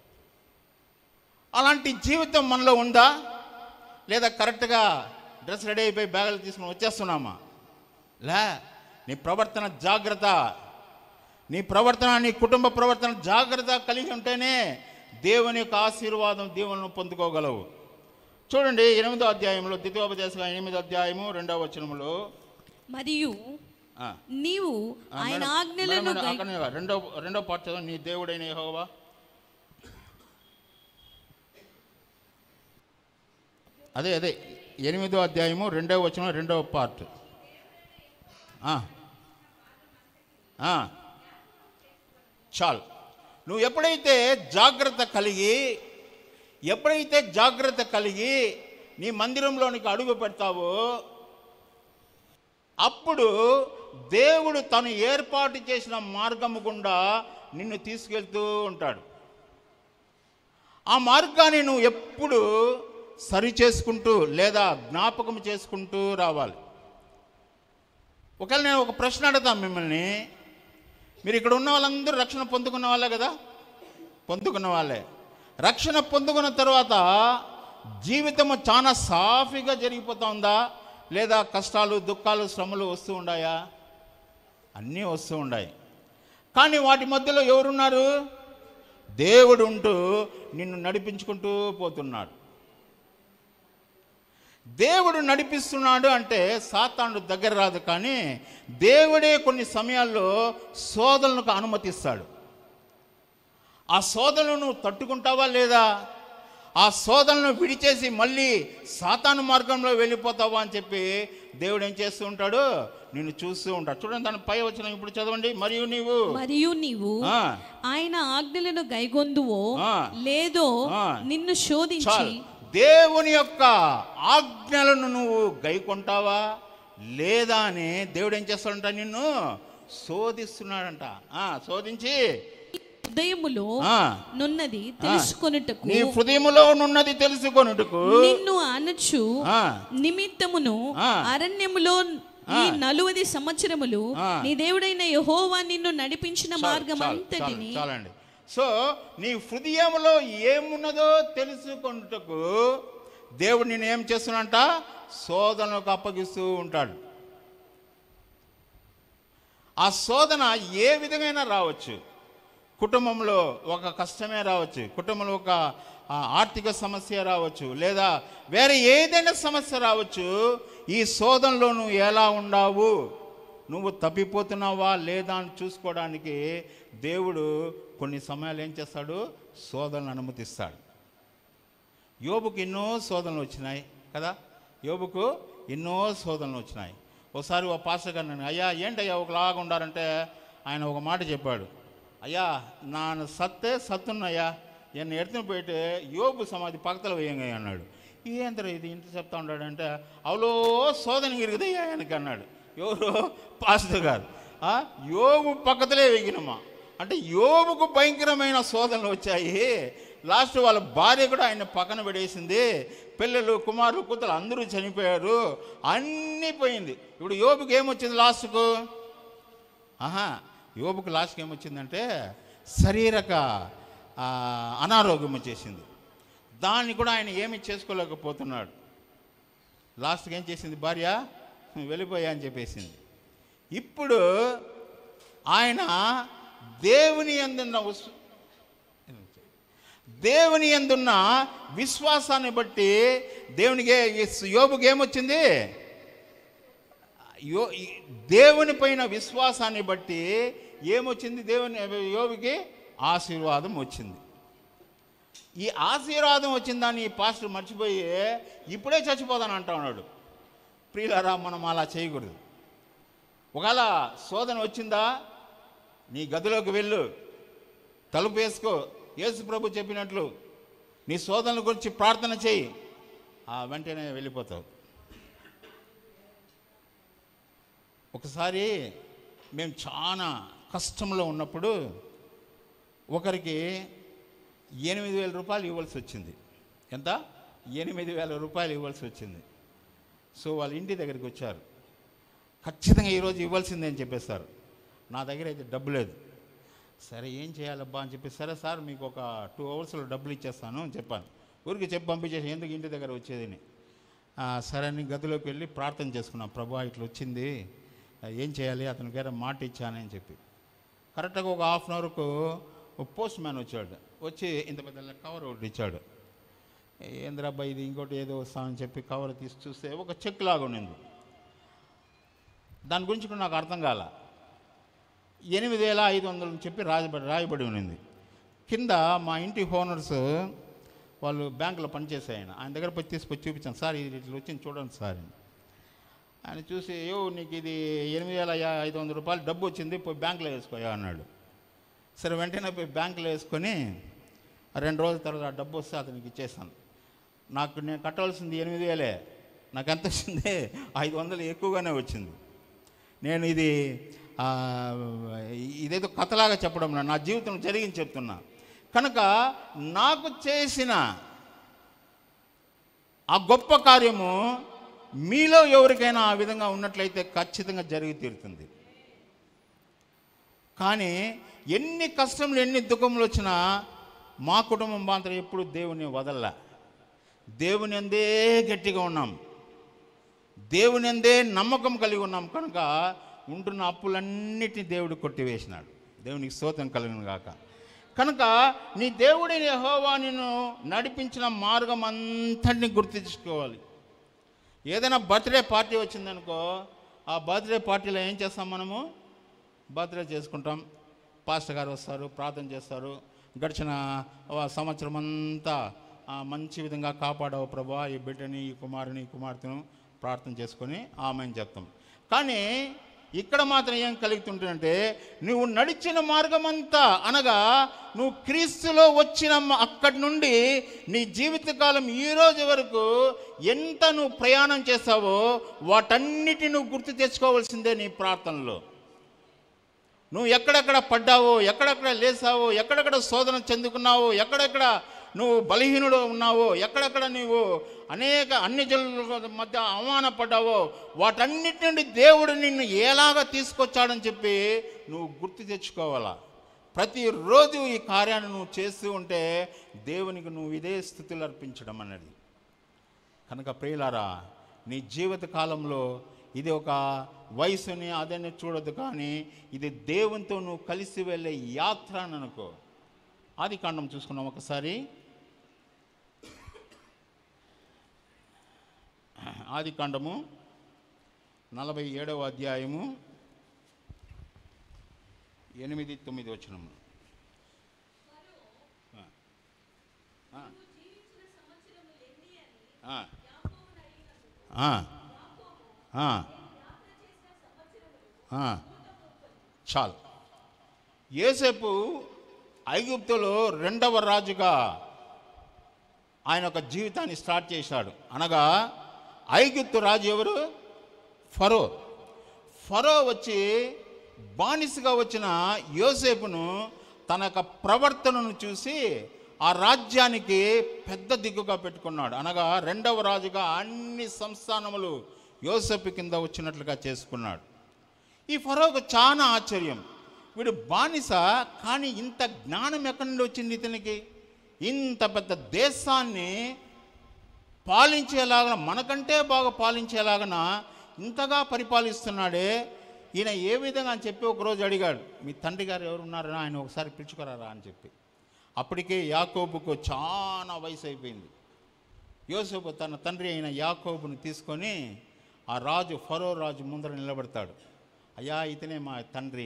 అలాంటి జీవితం మనలో ఉందా? లేదా కరెక్ట్గా డ్రెస్ రెడీ అయిపోయి బ్యాగులు తీసుకొని వచ్చేస్తున్నామా? లే. నీ ప్రవర్తన జాగ్రత్త, నీ ప్రవర్తన నీ కుటుంబ ప్రవర్తన జాగ్రత్త కలిగి ఉంటేనే దేవుని యొక్క ఆశీర్వాదం దీవెనను పొందుకోగలవు. చూడండి ఎనిమిదో అధ్యాయంలో ద్వితీయోపదేశం ఎనిమిదో అధ్యాయము రెండవ వచనములో, మరియు నీవు ఆయన ఆజ్ఞలను రెండో రెండో పార్ట్ చదవండి. నీ దేవుడైన యెహోవా, అదే అదే ఎనిమిదో అధ్యాయము రెండవ వచనం రెండవ పార్ట్. చాలు. నువ్వు ఎప్పుడైతే జాగ్రత్త కలిగి ఎప్పుడైతే జాగ్రత్త కలిగి నీ మందిరంలోనికి అడుగు పెడతావో అప్పుడు దేవుడు తను ఏర్పాటు చేసిన మార్గము గుండా నిన్ను తీసుకెళ్తూ ఉంటాడు. ఆ మార్గాన్ని నువ్వు ఎప్పుడు సరి చేసుకుంటూ లేదా జ్ఞాపకం చేసుకుంటూ రావాలి. ఒకవేళ నేను ఒక ప్రశ్న అడుగుతాను మిమ్మల్ని, మీరు ఇక్కడ ఉన్న వాళ్ళందరూ రక్షణ పొందుకున్న వాళ్ళే కదా? పొందుకున్న వాళ్ళే. రక్షణ పొందుకున్న తర్వాత జీవితము చాలా సాఫీగా జరిగిపోతూ ఉందా, లేదా కష్టాలు దుఃఖాలు శ్రమలు వస్తూ ఉన్నాయా? అన్నీ వస్తూ ఉన్నాయి. కానీ వాటి మధ్యలో ఎవరున్నారు? దేవుడు ఉంటూ నిన్ను నడిపించుకుంటూ పోతున్నాడు. దేవుడు నడిపిస్తున్నాడు అంటే సాతానుడు దగ్గర రాదు, కానీ దేవుడే కొన్ని సమయాల్లో శోధనలకు అనుమతిస్తాడు. ఆ శోధనను నువ్వు తట్టుకుంటావా లేదా? ఆ శోధనను విడిచేసి మళ్ళీ సాతాను మార్గంలో వెళ్ళిపోతావా అని చెప్పి దేవుడు ఏం చేస్తూ ఉంటాడు? నిన్ను చూస్తూ ఉంటాడు. చూడండి, దాని పై వచ్చిన ఇప్పుడు చదవండి. మరియు నీవు మరియు నీవు ఆయన ఆజ్ఞలను గైగొందువో లేదో నిన్ను శోధించి. దేవుని యొక్క ఆజ్ఞలను నువ్వు గైకొంటావా లేదా అని దేవుడు ఏం చేస్తాడంట? నిన్ను శోధిస్తున్నాడంట. శోధించి హృదయములో నున్నది తెలుసుకొనుటకు, నీ హృదయములో నున్నది తెలుసుకొనుటకు నిన్ను అనచు నిమిత్తమును అరణ్యములో ఈ నలువది సంవత్సరములు నీ దేవుడైన యెహోవా నిన్ను నడిపించిన మార్గం అంతటిని. చాలండి. సో నీ హృదయంలో ఏమున్నదో తెలుసుకొనుటకు దేవుడు నేను ఏం చేస్తున్నంట? శోధనకు అప్పగిస్తూ ఉంటాడు. ఆ శోధన ఏ విధంగా రావచ్చు. కుటుంబంలో ఒక కష్టమే రావచ్చు, కుటుంబంలో ఒక ఆర్థిక సమస్య రావచ్చు, లేదా వేరే ఏదైనా సమస్య రావచ్చు. ఈ శోధనలో నువ్వు ఎలా ఉన్నావు, నువ్వు తప్పిపోతున్నావా లేదా అని చూసుకోవడానికి దేవుడు కొన్ని సమయాలు ఏం చేస్తాడు? శోధనలు అనుమతిస్తాడు. యోబుకు ఎన్నో శోధనలు వచ్చినాయి కదా? యోబుకు ఎన్నో శోధనలు వచ్చినాయి. ఒకసారి ఒక పాస్టర్ గారు నన్ను, అయ్యా ఏంటయ్యా ఒకలాగా ఉండారంటే ఆయన ఒక మాట చెప్పాడు. అయ్యా నాను సత్తే సత్తున్నయ్యా, ఎన్ను ఎడుతున్న పోయితే యోబు సమాధి పక్కతల వేయంగా అన్నాడు. ఏంతర ఇది ఇంత చెప్తా ఉన్నాడంటే, అవులో శోధన గిరిగిదయ్యా ఆయనకి అన్నాడు. ఎవరు? పాస్టర్ గారు. యోబు పక్కతలే వేగినమ్మా అంటే యోబుకు భయంకరమైన శోధనలు వచ్చాయి. లాస్ట్ వాళ్ళ భార్య కూడా ఆయన పక్కన పడేసింది. పిల్లలు కుమారులు కూతురు అందరూ చనిపోయారు. అన్నీ పోయింది. ఇప్పుడు యోబుకి ఏమొచ్చింది లాస్ట్కు? ఆహా యోబుకు లాస్ట్కి ఏమొచ్చిందంటే శారీరక అనారోగ్యం వచ్చేసింది. దాన్ని కూడా ఆయన ఏమి చేసుకోలేకపోతున్నాడు. లాస్ట్కి ఏం చేసింది భార్య? వెళ్ళిపోయా అని చెప్పేసింది. ఇప్పుడు ఆయన దేవుని యందున్న దేవుని యందున్న విశ్వాసాన్ని బట్టి దేవునికి యోబుకి ఏమొచ్చింది? యో దేవుని పైన విశ్వాసాన్ని బట్టి ఏమొచ్చింది? దేవుని యోబుకి ఆశీర్వాదం వచ్చింది. ఈ ఆశీర్వాదం వచ్చిందని ఈ పాస్టర్ మర్చిపోయి ఇప్పుడే చచ్చిపోతాను అంటా ఉన్నాడు. ప్రియులారా, మనం అలా చేయకూడదు. ఒకవేళ శోధన వచ్చిందా, నీ గదిలోకి వెళ్ళు, తలుపు వేసుకో, యేసు ప్రభు చెప్పినట్లు నీ శోధనల గురించి ప్రార్థన చేయి, ఆ వెంటనే వెళ్ళిపోతావు. ఒకసారి మేము చాలా కష్టంలో ఉన్నప్పుడు ఒకరికి ఎనిమిది వేల రూపాయలు ఇవ్వాల్సి వచ్చింది. ఎంత? ఎనిమిది వేల రూపాయలు ఇవ్వాల్సి వచ్చింది. సో వాళ్ళ ఇంటి దగ్గరికి వచ్చారు. ఖచ్చితంగా ఈరోజు ఇవ్వాల్సిందే అని చెప్పేస్తారు. నా దగ్గర అయితే డబ్బు లేదు. సరే ఏం చేయాలబ్బా అని చెప్పి, సరే సార్ మీకు ఒక టూ అవర్స్లో డబ్బులు ఇచ్చేస్తాను అని చెప్పాను. ఊరికి చెప్పి పంపించేసి ఎందుకు ఇంటి దగ్గర వచ్చేదని. సరే అని గదిలోకి వెళ్ళి ప్రార్థన చేసుకున్నాం. ప్రభా ఇట్లా వచ్చింది, ఏం చేయాలి, అతనికి వేరే మాట ఇచ్చానని చెప్పి. కరెక్ట్గా ఒక హాఫ్ అన్ అవర్కు పోస్ట్ మ్యాన్ వచ్చాడు. వచ్చి ఇంత పెద్ద కవర్ ఒకటి ఇచ్చాడు. ఏంద్రాబ్బా ఇది ఇంకోటి ఏదో వస్తామని చెప్పి కవర్ తీసి చూస్తే ఒక చెక్ లాగా ఉండింది. దాని గురించి కూడా నాకు అర్థం కాల. ఎనిమిది వేల ఐదు వందలు అని చెప్పి రాయబడి రాయబడి ఉన్నింది. కింద మా ఇంటి ఓనర్స్ వాళ్ళు బ్యాంకులో పనిచేసే ఆయన ఆయన దగ్గర పోయి తీసుకొచ్చి చూపించాను. సార్ ఇది ఇట్లా వచ్చింది చూడండి సార్. ఆయన చూసి, యో నీకు ఇది ఎనిమిది వేల ఐదు వందల రూపాయలు డబ్బు వచ్చింది, పోయి బ్యాంకులో వేసుకోయా అన్నాడు. సరే వెంటనే పోయి బ్యాంకులో వేసుకొని రెండు రోజుల తర్వాత ఆ డబ్బు వస్తే అతనికి ఇచ్చేసాను. నాకు నేను కట్టవలసింది ఎనిమిది వేలే, నాకు ఎంత వచ్చింది? ఐదు వందలు ఎక్కువగానే వచ్చింది. నేను ఇది ఇదేదో కథలాగా చెప్పడం, నా జీవితం జరిగింది చెప్తున్నా. కనుక నాకు చేసిన ఆ గొప్ప కార్యము మీలో ఎవరికైనా ఆ విధంగా ఉన్నట్లయితే ఖచ్చితంగా జరిగి తీరుతుంది. కానీ ఎన్ని కష్టములు ఎన్ని దుఃఖములు వచ్చినా మా కుటుంబం మాత్రం ఎప్పుడు దేవుని వదల్లా. దేవుని అందే గట్టిగా ఉన్నాం, దేవుని అందే నమ్మకం కలిగి ఉన్నాం. కనుక ఉంటున్న అప్పులన్నిటినీ దేవుడు కొట్టివేసినాడు. దేవునికి స్తోత్రం కలుగును గాక. కనుక నీ దేవుడిని యెహోవా నిన్ను నడిపించిన మార్గం అంతటిని గుర్తించుకోవాలి. ఏదైనా బర్త్డే పార్టీ వచ్చిందనుకో, ఆ బర్త్డే పార్టీలో ఏం చేస్తాం? మనము బర్త్డే చేసుకుంటాం, పాస్టర్ గారు వస్తారు, ప్రార్థన చేస్తారు. గడిచిన సంవత్సరం అంతా మంచి విధంగా కాపాడావు ప్రభువా, ఈ బిడ్డని, ఈ కుమారుని, ఈ కుమార్తెను ప్రార్థన చేసుకొని ఆమెను చెప్తాం. కానీ ఇక్కడ మాత్రం ఏం కలుగుతుంటుందంటే, నువ్వు నడిచిన మార్గం అంతా అనగా నువ్వు క్రీస్తులో వచ్చిన అక్కడి నుండి నీ జీవితకాలం ఈ రోజు వరకు ఎంత నువ్వు ప్రయాణం చేస్తావో వాటన్నిటిని నువ్వు గుర్తు తెచ్చుకోవాల్సిందే నీ ప్రార్థనలో. నువ్వు ఎక్కడెక్కడ పడ్డావో, ఎక్కడెక్కడ లేసావో, ఎక్కడెక్కడ శోధన చెందుకున్నావో, ఎక్కడెక్కడ నువ్వు బలహీనుడు ఉన్నావో, ఎక్కడెక్కడ నువ్వు అనేక అన్ని జనుల మధ్య అవమానపడ్డావో వాటన్నిటి నుండి దేవుడు నిన్ను ఎలాగ తీసుకొచ్చాడని చెప్పి నువ్వు గుర్తు తెచ్చుకోవాలా. ప్రతిరోజు ఈ కార్యాన్ని నువ్వు చేస్తూ ఉంటే దేవునికి నువ్వు ఇదే స్థుతులు అర్పించడం అన్నది. కనుక ప్రియులారా, నీ జీవిత కాలంలో ఇది ఒక వయసుని అదని చూడదు, కానీ ఇది దేవునితో నువ్వు కలిసి వెళ్ళే యాత్ర అని అనుకో. ఆది కాండం చూసుకున్నాం ఒకసారి. ఆది కాండము నలభై ఏడవ అధ్యాయము ఎనిమిది తొమ్మిది వచనము. చాలు. యోసేపు ఐగుప్తులో రెండవ రాజుగా ఆయన ఒక జీవితాన్ని స్టార్ట్ చేశాడు. అనగా ఐగుప్తు రాజు ఎవరు? ఫరో. ఫరో వచ్చి బానిసగా వచ్చిన యోసేపును తన యొక్క ప్రవర్తనను చూసి ఆ రాజ్యానికి పెద్ద దిక్కుగా పెట్టుకున్నాడు. అనగా రెండవ రాజుగా అన్ని సంస్థానములు యోసేపు కింద వచ్చినట్లుగా చేసుకున్నాడు. ఈ ఫరోకు చాలా ఆశ్చర్యం. వీడు బానిస, కానీ ఇంత జ్ఞానం ఎక్కడి నుండి వచ్చింది ఇతనికి? ఇంత పెద్ద దేశాన్ని పాలించేలాగా, మనకంటే బాగా పాలించేలాగన ఇంతగా పరిపాలిస్తున్నాడే, ఈయన ఏ విధంగా అని చెప్పి ఒకరోజు అడిగాడు, మీ తండ్రి గారు ఎవరు ఉన్నారని ఆయన ఒకసారి పిలుచుకురారా అని చెప్పి. అప్పటికే యాకోబుకు చాలా వయసు అయిపోయింది. యోసేపు తన తండ్రి అయిన యాకోబుని తీసుకొని ఆ రాజు ఫరో రాజు ముందర నిలబడతాడు. అయ్యా, ఇతనే మా తండ్రి.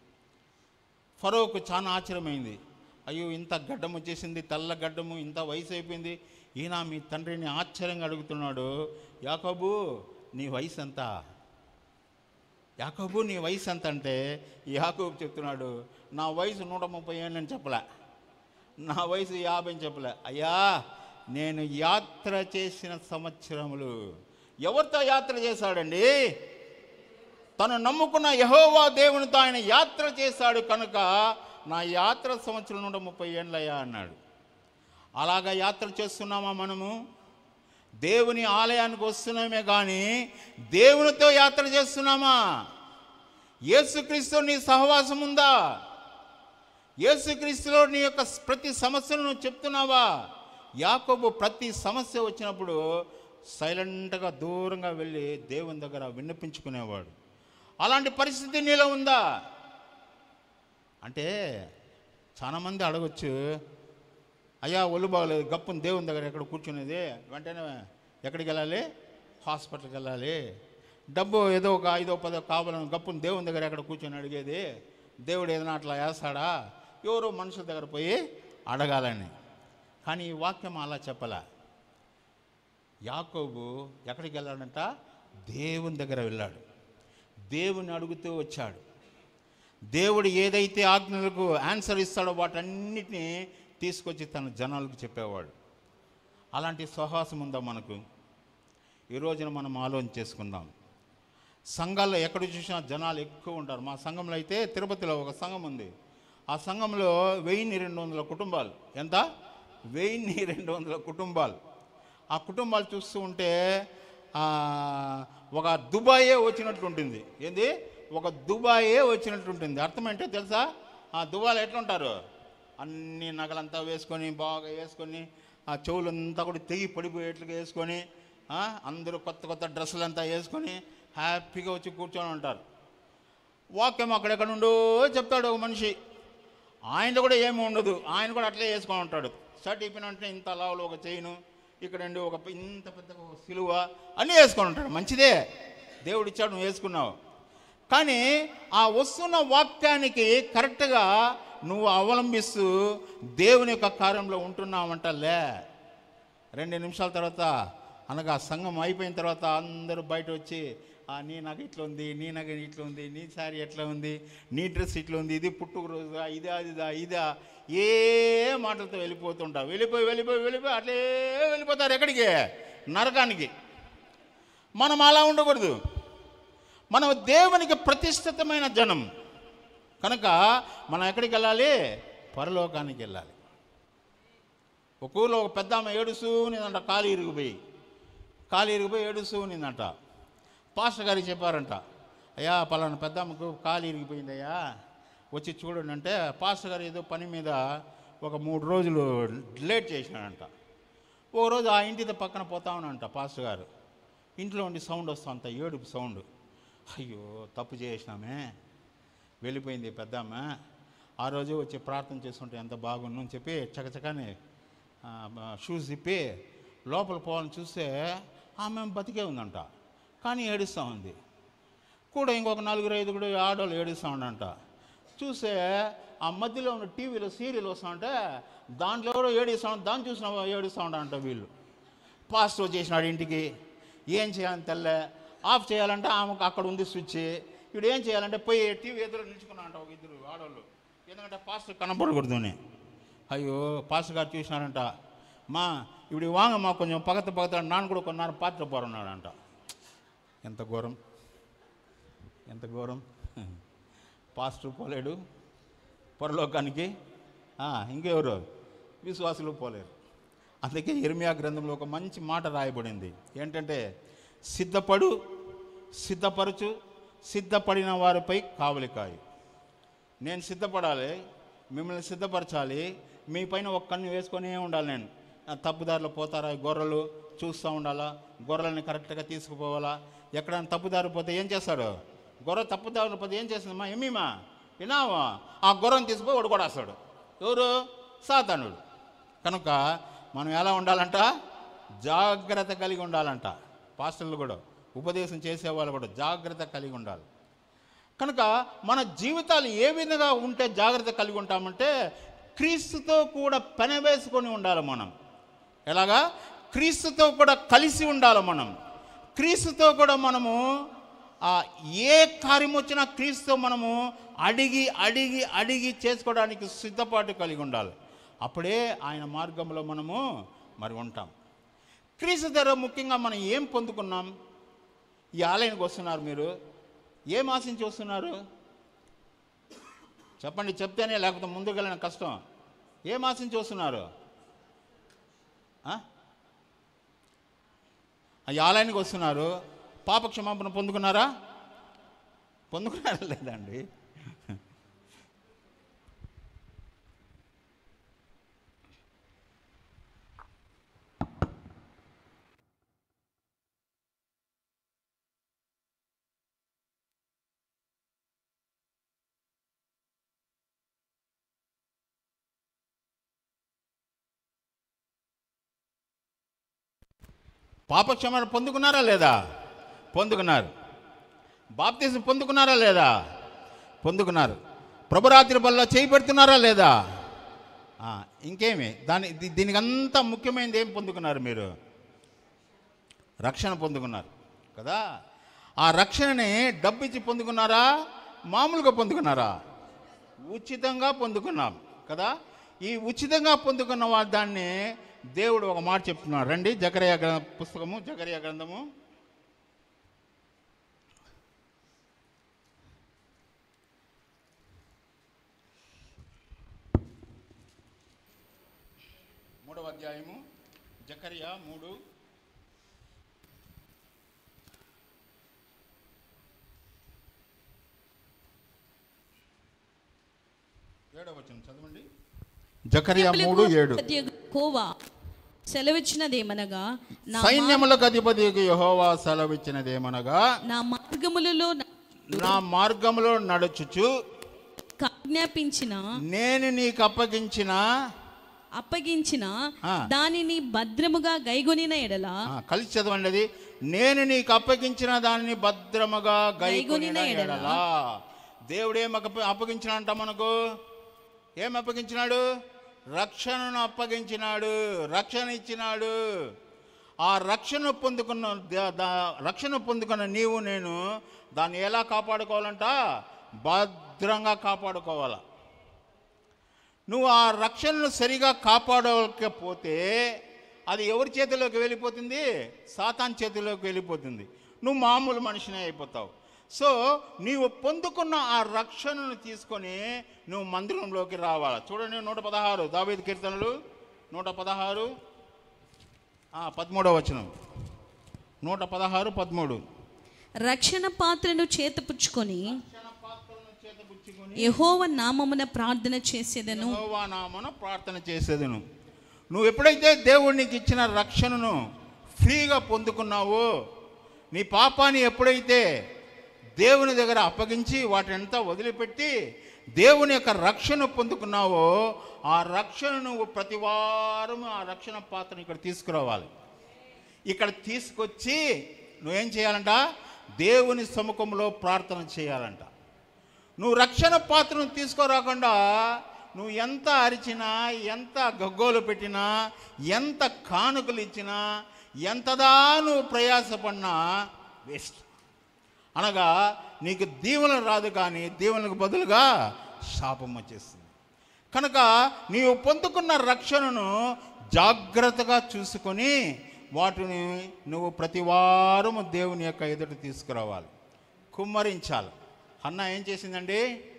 ఫరోకు చాలా ఆశ్చర్యమైంది. అయ్యో, ఇంత గడ్డం వచ్చేసింది, తెల్ల గడ్డము, ఇంత వయసు అయిపోయింది, ఈయన మీ తండ్రిని ఆశ్చర్యంగా అడుగుతున్నాడు. యాకోబు, నీ వయసు ఎంత? యాకోబు, నీ వయసు ఎంత అంటే యాకోబు చెప్తున్నాడు, నా వయసు నూట ముప్పై ఏళ్ళు అని చెప్పలే, నా వయసు యాభై అని చెప్పలే. అయ్యా, నేను యాత్ర చేసిన సంవత్సరములు. ఎవరితో యాత్ర చేశాడండి? తను నమ్ముకున్న యెహోవా దేవునితో ఆయన యాత్ర చేశాడు. కనుక నా యాత్ర సంవత్సరం నుండి ముప్పై ఏళ్ళయ్యా అన్నాడు. అలాగా యాత్ర చేస్తున్నామా మనము? దేవుని ఆలయానికి వస్తున్నామే కానీ దేవునితో యాత్ర చేస్తున్నామా? యేసుక్రీస్తు నీ సహవాసం ఉందా? యేసుక్రీస్తులో నీ యొక్క ప్రతి సమస్యను నువ్వు చెప్తున్నావా? యాకోబు ప్రతి సమస్య వచ్చినప్పుడు సైలెంట్గా దూరంగా వెళ్ళి దేవుని దగ్గర విన్నపించుకునేవాడు. అలాంటి పరిస్థితి నీలో ఉందా అంటే చాలామంది అడగచ్చు, అయ్యా ఒళ్ళు బాగలేదు, గప్పుని దేవుని దగ్గర ఎక్కడ కూర్చునేది, వెంటనే ఎక్కడికి వెళ్ళాలి? హాస్పిటల్కి వెళ్ళాలి. డబ్బు ఏదో ఒక ఐదో పదో కావాలని గప్పుని దేవుని దగ్గర ఎక్కడ కూర్చొని అడిగేది? దేవుడు ఏదైనా అట్లా వేస్తాడా? ఎవరో మనుషుల దగ్గర పోయి అడగాలని. కానీ ఈ వాక్యం అలా చెప్పలే. యాకోబు ఎక్కడికి వెళ్ళాడంట? దేవుని దగ్గర వెళ్ళాడు. దేవుని అడుగుతూ వచ్చాడు. దేవుడు ఏదైతే ఆజ్ఞలకు ఆన్సర్ ఇస్తాడో వాటన్నిటినీ తీసుకొచ్చి తన జనాలకు చెప్పేవాడు. అలాంటి సహవాసం ఉందా మనకు? ఈ రోజున మనం ఆలోచన చేసుకుందాం. సంఘాల్లో ఎక్కడ చూసినా జనాలు ఎక్కువ ఉంటారు. మా సంఘంలో అయితే తిరుపతిలో ఒక సంఘం ఉంది. ఆ సంఘంలో వెయ్యిన్ని రెండు వందల కుటుంబాలు. ఎంత? వెయ్యిన్ని రెండు వందల కుటుంబాలు. ఆ కుటుంబాలు చూస్తూ ఉంటే ఒక దుబాయే వచ్చినట్టు ఉంటుంది. ఏంది? ఒక దుబాయే వచ్చినట్టు ఉంటుంది. అర్థం ఏంటో తెలుసా? ఆ దుబాయ్లో ఎట్లుంటారు? అన్ని నగలంతా వేసుకొని, బాగా వేసుకొని, ఆ చెవులంతా కూడా తెగి పడిపోయేట్లుగా వేసుకొని, అందరూ కొత్త కొత్త డ్రెస్సులు అంతా వేసుకొని హ్యాపీగా వచ్చి కూర్చొని ఉంటారు. వాక్యం అక్కడెక్కడ ఉండో చెప్తాడు ఒక మనిషి. ఆయనలో కూడా ఏమి ఉండదు, ఆయన కూడా అట్లే వేసుకొని ఉంటాడు. షర్ట్ ఇప్పినంటే ఇంత లావులో ఒక చైను, ఇక్కడండి ఒక ఇంత పెద్ద ఒక సిలువ అన్నీ వేసుకొని ఉంటాడు. మంచిదే, దేవుడు ఇచ్చాడు, నువ్వు వేసుకున్నావు. కానీ ఆ వస్తున్న వాక్యానికి కరెక్ట్గా నువ్వు అవలంబిస్తూ దేవుని యొక్క కార్యంలో ఉంటున్నావంటలే. రెండు నిమిషాల తర్వాత అనగా సంఘం అయిపోయిన తర్వాత అందరూ బయట వచ్చి, నీ నగ ఇట్లా ఉంది, నీ నగ ఇట్లా ఉంది, నీ శారీ ఎట్లా ఉంది, నీ డ్రెస్ ఇట్లా ఉంది, ఇది పుట్టుకరోజుగా, ఇదా ఇదా ఇదా ఏ మాటలతో వెళ్ళిపోతుంటావు. వెళ్ళిపోయి వెళ్ళిపోయి వెళ్ళిపోయి అట్లే వెళ్ళిపోతారు. ఎక్కడికి? నరకానికి. మనం అలా ఉండకూడదు. మనం దేవునికి ప్రతిష్ఠితమైన జనం కనుక మనం ఎక్కడికి వెళ్ళాలి? పరలోకానికి వెళ్ళాలి. ఒక ఊళ్ళో ఒక పెద్ద ఆమె ఏడుస్తూ నిందంట, కాలు ఇరిగిపోయి కాలు ఇరిగిపోయి ఏడుస్తూ నిందంట. పాస్టర్ గారికి చెప్పారంట, అయ్యా పలానా పెద్ద అమ్మకు కాలు ఇరిగిపోయిందయ్యా, వచ్చి చూడండి అంటే, పాస్టర్ గారు ఏదో పని మీద ఒక మూడు రోజులు లేట్ చేసినాడంట. ఓ రోజు ఆ ఇంటి పక్కన పోతా ఉన్నాడంట పాస్టర్ గారు. ఇంట్లో ఉండి సౌండ్ వస్తుందంట, ఏడుపు సౌండ్. అయ్యో తప్పు చేసినామే, వెళ్ళిపోయింది పెద్దమ్మ. ఆ రోజు వచ్చి ప్రార్థన చేసుకుంటే ఎంత బాగుండు అని చెప్పి చకచకాని షూస్ తిప్పి లోపల పోవాలని చూస్తే ఆమె బతికే ఉందంట, కానీ ఏడుస్తూ ఉంది. కూడా ఇంకొక నలుగురు ఐదుగురు ఆడవాళ్ళు ఏడుస్తూ ఉండంట. చూస్తే ఆ మధ్యలో ఉన్న టీవీలో సీరియల్ వస్తూ ఉంటే దాంట్లో ఎవరో ఏడుస్తూ ఉంటే దాన్ని చూసిన ఏడుస్తూ ఉంటారంట వీళ్ళు. పాస్టర్ చేసినాడు ఇంటికి, ఏం చేయాలని తెల్లే, ఆఫ్ చేయాలంటే ఆమెకు అక్కడ ఉంది స్విచ్. ఇప్పుడు ఏం చేయాలంటే పోయి టీవీ ఎదురు నిల్చుకున్నా అంట ఒక ఇద్దరు ఆడవాళ్ళు, ఎందుకంటే పాస్టర్ కనపడకూడదు అని. అయ్యో పాస్టర్ గారు చూసినారంట, మా ఇప్పుడు వాంగ మా కొంచెం పగత పగత నాన్న కూడా కొన్నారు పాత్ర పోరున్నాడంట. ఎంత ఘోరం, ఎంత ఘోరం. పాస్టర్ పోలేడు పరలోకానికి, ఇంకెవరు విశ్వాసులు పోలేరు. అందుకే ఇర్మియా గ్రంథంలో ఒక మంచి మాట రాయబడింది. ఏంటంటే, సిద్ధపడు, సిద్ధపరచు, సిద్ధపడిన వారిపై కావలి కాయి. నేను సిద్ధపడాలి, మిమ్మల్ని సిద్ధపరచాలి, మీ పైన ఒక కన్ను వేసుకొనే ఉండాలి. నేను తప్పుదారిలో పోతారా గొర్రెలు చూస్తూ ఉండాలా, గొర్రెలని కరెక్ట్గా తీసుకుపోవాలా. ఎక్కడైనా తప్పుదారి పోతే ఏం చేస్తాడు? గొర్రె తప్పుదారిలో పోతే ఏం చేస్తుందమ్మా? ఎమ్మీమా వినావా? ఆ గొర్రెని తీసుకుపోయి వాడు కూడా వస్తాడు. ఎవరు? సాతానుడు. కనుక మనం ఎలా ఉండాలంట? జాగ్రత్త కలిగి ఉండాలంట. పాస్టర్లు కూడా, ఉపదేశం చేసేవాళ్ళు కూడా జాగ్రత్త కలిగి ఉండాలి. కనుక మన జీవితాలు ఏ విధంగా ఉంటే జాగ్రత్త కలిగి ఉంటామంటే, క్రీస్తుతో కూడా పెనవేసుకొని ఉండాలి మనం. ఎలాగా? క్రీస్తుతో కూడా కలిసి ఉండాలి మనం. క్రీస్తుతో కూడా మనము ఏ కార్యం వచ్చినా క్రీస్తుతో మనము అడిగి అడిగి అడిగి చేసుకోవడానికి సిద్ధపాటు కలిగి ఉండాలి. అప్పుడే ఆయన మార్గంలో మనము మరి ఉంటాం. క్రీస్తు ద్వారా ముఖ్యంగా మనం ఏం పొందుకున్నాం? ఈ ఆలయానికి వస్తున్నారు, మీరు ఏం ఆశించి వస్తున్నారు? చెప్పండి, చెప్తేనే, లేకపోతే ముందుకు వెళ్ళిన కష్టం. ఏం ఆశించి వస్తున్నారు? ఈ ఆలయానికి వస్తున్నారు, పాప క్షమాపణ పొందుకున్నారా? పొందుకున్నారా లేదండి? పాపక్షమాపణ పొందుకున్నారా లేదా? పొందుకున్నారు. బాప్తిసం పొందుకున్నారా లేదా? పొందుకున్నారు. ప్రభురాత్రి బల్లో చేయి పెడుతున్నారా లేదా? ఇంకేమి? దాని దీనికంతా ముఖ్యమైనది ఏం పొందుకున్నారు మీరు? రక్షణ పొందుకున్నారు కదా. ఆ రక్షణని డబ్బు ఇచ్చి పొందుకున్నారా? మామూలుగా పొందుకున్నారా? ఉచితంగా పొందుకున్నాం కదా. ఈ ఉచితంగా పొందుకున్న దాన్ని దేవుడు ఒక మాట చెప్తున్నాడు. రండి, జకరియా పుస్తకము, జకరియా గ్రంథము మూడవ అధ్యాయము, జకరియా మూడు ఏడవ వచనం చదవండి. జకరియా మూడు ఏడు. యెహోవా సెలవిచ్చినదేమనగా, సైన్యములకు అధిపతి యెహోవా సెలవిచ్చినదేమనగా, నా మార్గములలో నా మార్గములో నడుచుచు ఆజ్ఞాపించిన నేను నీకు అప్పగించిన అప్పగించిన దానిని భద్రముగా గైగొనిన ఎడల, కలిసి చదవండి అది, నేను నీకు అప్పగించిన దానిని భద్రముగా గైగొనిన ఎడల. దేవుడు ఏం అప్పగించినంట మనకు? ఏం అప్పగించినాడు? రక్షణను అప్పగించినాడు, రక్షణ ఇచ్చినాడు. ఆ రక్షణ పొందుకున్న రక్షణ పొందుకున్న నీవు నేను దాన్ని ఎలా కాపాడుకోవాలంట? భద్రంగా కాపాడుకోవాల. నువ్వు ఆ రక్షణను సరిగా కాపాడకపోతే అది ఎవరి చేతిలోకి వెళ్ళిపోతుంది? సాతాన్ చేతిలోకి వెళ్ళిపోతుంది. నువ్వు మామూలు మనిషినే అయిపోతావు. సో నీవు పొందుకున్న ఆ రక్షణను తీసుకొని నువ్వు మందిరంలోకి రావాలి. చూడండి, నూట పదహారు దావీదు కీర్తనలు నూట పదహారు పదమూడవ వచనం. నూట పదహారు పదమూడు. రక్షణ పాత్రను చేతపుచ్చుకొని యెహోవా నామమున ప్రార్థన చేసేదను. యెహోవా నామమున ప్రార్థన చేసేదను. నువ్వు ఎప్పుడైతే దేవుడు నీకు ఇచ్చిన రక్షణను ఫ్రీగా పొందుకున్నావో, నీ పాపాన్ని ఎప్పుడైతే దేవుని దగ్గర అప్పగించి వాటినంతా వదిలిపెట్టి దేవుని యొక్క రక్షణ పొందుకున్నావో, ఆ రక్షణ నువ్వు ప్రతి వారం ఆ రక్షణ పాత్రను ఇక్కడ తీసుకురావాలి. ఇక్కడ తీసుకొచ్చి నువ్వేం చేయాలంట? దేవుని సముఖంలో ప్రార్థన చేయాలంట. నువ్వు రక్షణ పాత్రను తీసుకురాకుండా నువ్వు ఎంత అరిచినా, ఎంత గగ్గోలు పెట్టినా, ఎంత కానుకలు ఇచ్చినా, ఎంతదా నువ్వు ప్రయాసపడినా వేస్ట్. అనగా నీకు దీవెన రాదు, కానీ దీవెనకు బదులుగా శాపం వచ్చేస్తుంది. కనుక నీవు పొందుకున్న రక్షణను జాగ్రత్తగా చూసుకొని వాటిని నువ్వు ప్రతి వారము దేవుని యొక్క ఎదుట తీసుకురావాలి, కుమ్మరించాలి. అన్న ఏం చేసిందండి?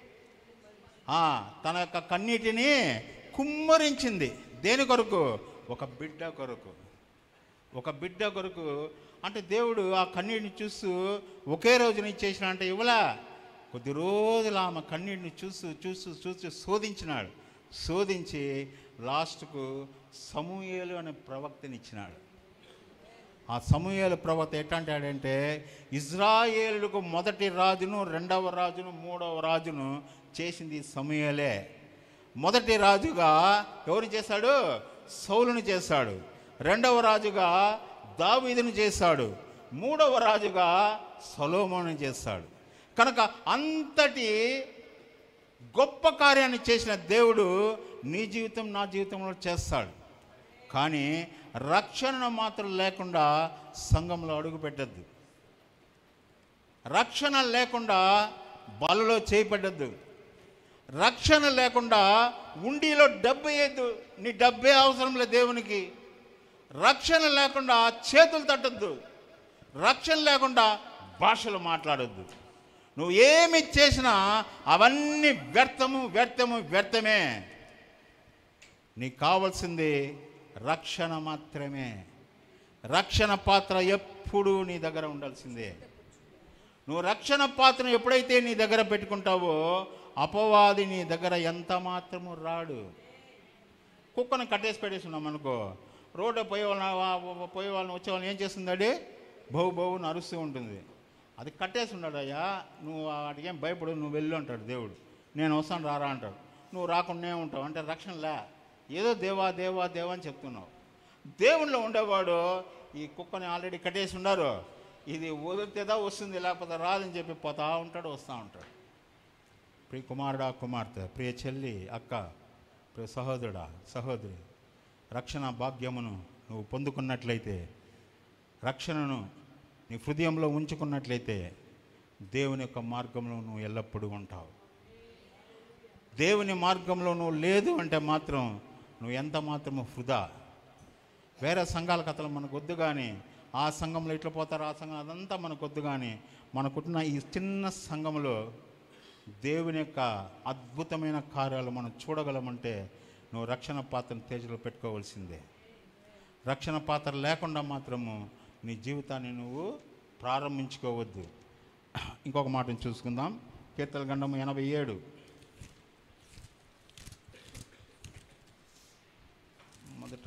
తన యొక్క కన్నీటిని కుమ్మరించింది. దేని కొరకు? ఒక బిడ్డ కొరకు. ఒక బిడ్డ కొరకు అంటే దేవుడు ఆ కన్నీటిని చూస్తూ ఒకే రోజున ఇచ్చేసిన అంటే ఇవ్వలా, కొద్ది రోజులు ఆమె కన్నీటిని చూస్తూ చూస్తూ చూస్తూ శోధించినాడు. శోధించి లాస్ట్కు సమూయేలు అనే ప్రవక్తని ఇచ్చినాడు. ఆ సమూయేలు ప్రవక్త ఎట్లాంటాడంటే, ఇజ్రాయేలుకు మొదటి రాజును, రెండవ రాజును, మూడవ రాజును చేసింది సమూయేలే. మొదటి రాజుగా ఎవరు చేశాడు? సౌలుని చేశాడు. రెండవ రాజుగా దావీదును చేశాడు. మూడవ రాజుగా సొలొమోనుని చేశాడు. కనుక అంతటి గొప్ప కార్యాన్ని చేసిన దేవుడు నీ జీవితం, నా జీవితంలో చేస్తాడు. కానీ రక్షణ మాత్రం లేకుండా సంఘంలో అడుగు పెట్టద్దు. రక్షణ లేకుండా బలలో చేయిపెట్టద్దు. రక్షణ లేకుండా ఉండిలో డబ్బు వేయద్దు. నీ డబ్బే అవసరం లేదు దేవునికి. రక్షణ లేకుండా చేతులు తట్టద్దు. రక్షణ లేకుండా భాషలు మాట్లాడొద్దు. నువ్వు ఏమి చేసినా అవన్నీ వ్యర్థము వ్యర్థము వ్యర్థమే. నీకు కావాల్సింది రక్షణ మాత్రమే. రక్షణ పాత్ర ఎప్పుడూ నీ దగ్గర ఉండాల్సిందే. నువ్వు రక్షణ పాత్రను ఎప్పుడైతే నీ దగ్గర పెట్టుకుంటావో అపవాది నీ దగ్గర ఎంత మాత్రము రాడు. కుక్కను కట్టేసి పెట్టేసి ఉన్నాం అనుకో, రోడ్డు పోయే వాళ్ళని పోయే వాళ్ళని వచ్చే వాళ్ళని ఏం చేస్తుందండి? బహు బహుని అరుస్తూ ఉంటుంది. అది కట్టేసి ఉన్నాడు. అయ్యా నువ్వు వాటికి ఏం భయపడు, నువ్వు వెళ్ళు అంటాడు దేవుడు. నేను వస్తాను రారా అంటాడు. నువ్వు రాకుండా ఉంటావు అంటే రక్షణలే. ఏదో దేవా దేవా దేవా అని చెప్తున్నావు. దేవునిలో ఉండేవాడు ఈ కుక్కని ఆల్రెడీ కట్టేసి ఉన్నారు. ఇది వదిలితేదా వస్తుంది, లేకపోతే రాదని చెప్పి పోతా ఉంటాడు, వస్తూ ఉంటాడు. ప్రియ కుమారుడా, కుమార్తె, ప్రియ చెల్లి, అక్క, ప్రియ సహోదరుడా, సహోదరి, రక్షణ భాగ్యమును నువ్వు పొందుకున్నట్లయితే, రక్షణను నీ హృదయంలో ఉంచుకున్నట్లయితే దేవుని యొక్క మార్గంలో నువ్వు ఎల్లప్పుడూ ఉంటావు. దేవుని మార్గంలో నువ్వు లేదు అంటే మాత్రం నువ్వు ఎంత మాత్రము వృధా. వేరే సంఘాల కథలు మనకు వద్దు, కానీ ఆ సంఘంలో ఇట్లా పోతారు, ఆ సంఘం అదంతా మనకు వద్దు. కానీ మనకున్న ఈ చిన్న సంఘంలో దేవుని యొక్క అద్భుతమైన కార్యాలు మనం చూడగలమంటే నువ్వు రక్షణ పాత్రను తేజలో పెట్టుకోవాల్సిందే. రక్షణ పాత్ర లేకుండా మాత్రము నీ జీవితాన్ని నువ్వు ప్రారంభించుకోవద్దు. ఇంకొక మాటను చూసుకుందాం. కీర్తన గ్రంథము ఎనభై ఏడు నూట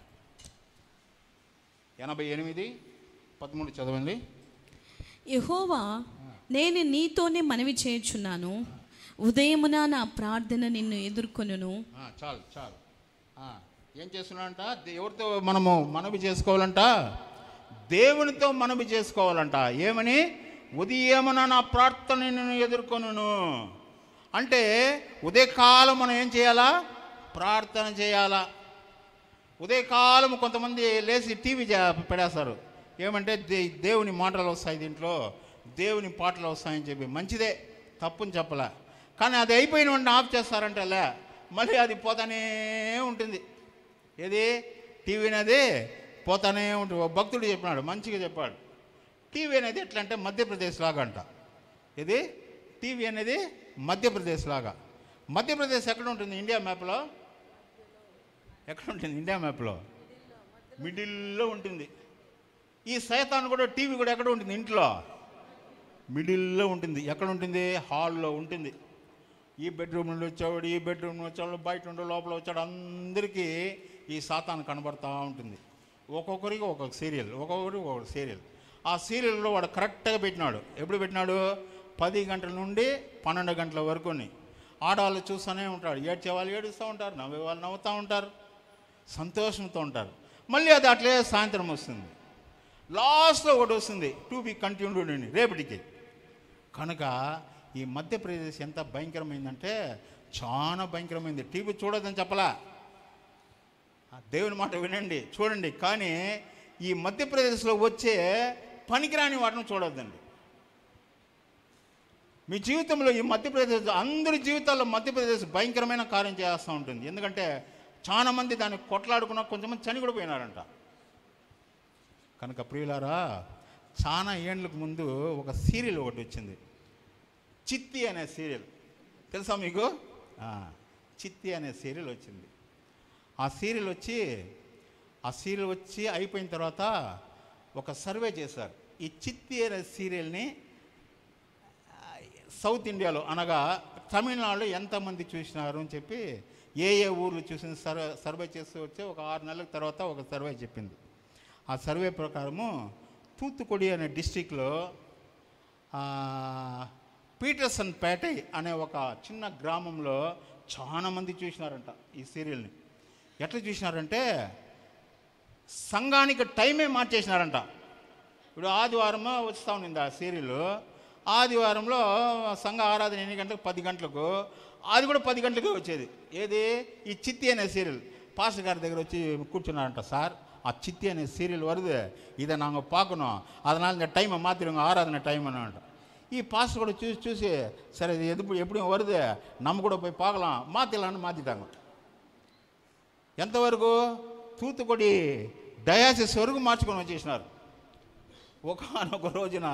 ఎనభై ఎనిమిది పదమూడు చదవండి. యెహోవా, నేను నీతోనే మనవి చేయుచున్నాను, ఉదయమున నా ప్రార్థన నిన్ను ఎదుర్కొనును. చాలు చాలు. ఏం చేస్తున్నాడంట? ఎవరితో మనము మనవి చేసుకోవాలంట? దేవునితో మనవి చేసుకోవాలంట. ఏమని? ఉదయమున నా ప్రార్థన నిన్ను ఎదుర్కొనును. అంటే ఉదయకాలం మనం ఏం చేయాలా? ప్రార్థన చేయాలా. ఉదయకాలం కొంతమంది లేచి టీవీ పెడేస్తారు. ఏమంటే దే దేవుని మాటలు వస్తాయి, దీంట్లో దేవుని పాటలు వస్తాయని చెప్పి. మంచిదే, తప్పుని చెప్పలే. కానీ అది అయిపోయిన వెంటనే ఆఫ్ చేస్తారంటే లే, మళ్ళీ అది పోతానే ఉంటుంది. ఏది? టీవీ అనేది పోతానే ఉంటుంది. ఒక భక్తుడు చెప్పినాడు, మంచిగా చెప్పాడు. టీవీ అనేది ఎట్లా అంటే మధ్యప్రదేశ్ లాగా అంట. ఇది టీవీ అనేది మధ్యప్రదేశ్ లాగా. మధ్యప్రదేశ్ ఎక్కడ ఉంటుంది ఇండియా మ్యాప్లో? ఎక్కడ ఉంటుంది ఇండియా మ్యాప్లో? మిడిల్లో ఉంటుంది. ఈ సైతాన్ కూడా టీవీ కూడా ఎక్కడ ఉంటుంది? ఇంట్లో మిడిల్లో ఉంటుంది. ఎక్కడ ఉంటుంది? హాల్లో ఉంటుంది. ఈ బెడ్రూమ్ నుండి వచ్చేవాడు, ఈ బెడ్రూమ్ నుండి వచ్చేవాడు, బయట నుండి లోపల వచ్చాడు, అందరికీ ఈ సాతాను కనబడుతూ ఉంటుంది. ఒక్కొక్కరికి ఒక్కొక్క సీరియల్, ఒక్కొక్కరికి ఒక్కొక్క సీరియల్. ఆ సీరియల్లో వాడు కరెక్ట్గా పెట్టినాడు. ఎప్పుడు పెట్టినాడు? పది గంటల నుండి పన్నెండు గంటల వరకుని. ఆడవాళ్ళు చూస్తూనే ఉంటాడు. ఏడ్చేవాళ్ళు ఏడుస్తూ ఉంటారు, నవ్వే వాళ్ళు నవ్వుతూ ఉంటారు, సంతోషంతో ఉంటారు. మళ్ళీ అది అట్లే సాయంత్రం వస్తుంది. లాస్ట్లో ఒకటి వస్తుంది, టు బి కంటిన్యూడ్ అని, రేపటికి. కనుక ఈ మధ్యప్రదేశ్ ఎంత భయంకరమైందంటే చాలా భయంకరమైంది. టీవీ చూడొద్దని చెప్పలా, దేవుని మాట వినండి, చూడండి. కానీ ఈ మధ్యప్రదేశ్లో వచ్చే పనికిరాని వాటిని చూడొద్దండి. మీ జీవితంలో ఈ మధ్యప్రదేశ్, అందరి జీవితాల్లో మధ్యప్రదేశ్ భయంకరమైన కార్యం చేస్తూ ఉంటుంది. ఎందుకంటే చాలామంది దాన్ని కొట్లాడుకున్న, కొంతమంది చని కూడా పోయినారంట. కనుక ప్రియులారా, చాలా ఏళ్ళకు ముందు ఒక సీరియల్ ఒకటి వచ్చింది, చిత్తి అనే సీరియల్. తెలుసా మీకు? చిత్తి అనే సీరియల్ వచ్చింది. ఆ సీరియల్ వచ్చి ఆ సీరియల్ వచ్చి అయిపోయిన తర్వాత ఒక సర్వే చేశారు. ఈ చిత్తి అనే సీరియల్ని సౌత్ ఇండియాలో, అనగా తమిళనాడులో ఎంతమంది చూసినారు అని చెప్పి ఏ ఏ ఊర్లు చూసిన సర్వే సర్వే చేస్తూ వచ్చి ఒక ఆరు నెలల తర్వాత ఒక సర్వే చెప్పింది. ఆ సర్వే ప్రకారము తూత్తుకుడి అనే డిస్టిక్లో పీటర్సన్ పేటై అనే ఒక చిన్న గ్రామంలో చాలామంది చూసినారంట ఈ సీరియల్ని. ఎట్లా చూసినారంటే సంఘానికి టైమే మార్చేసినారంట. ఇప్పుడు ఆదివారం వస్తూ ఉండింది ఆ సీరియల్. ఆదివారంలో సంఘ ఆరాధన ఎన్ని గంటలకు? పది గంటలకు. అది కూడా పది గంటలకే వచ్చేది. ఏది? ఈ చిత్తి అనే సీరియల్. పాస్టర్ గారి దగ్గర వచ్చి కూర్చున్నారంట. సార్, ఆ చిత్తి అనే சீரியல் வருது, இதை நாங்கள் பார்க்கணும், அதனால் இந்த டைமை மாற்றிடுங்க, ஆராதனை டைம் என்னன்ட்டு. ఈ పాస్టర్ కూడా చూసి చూసి సరే ఇది ఎప్పుడు ఎప్పుడు வருது, நம்ம కూడా పోయి பார்க்கலாம், மாற்றிடலான்னு மாற்றிட்டாங்க. ఎంతవరకు? తూత్తుకుడి డయాసిస్ వరకు మార్చుకొని వచ్చేసినారు. ఒకనొక రోజున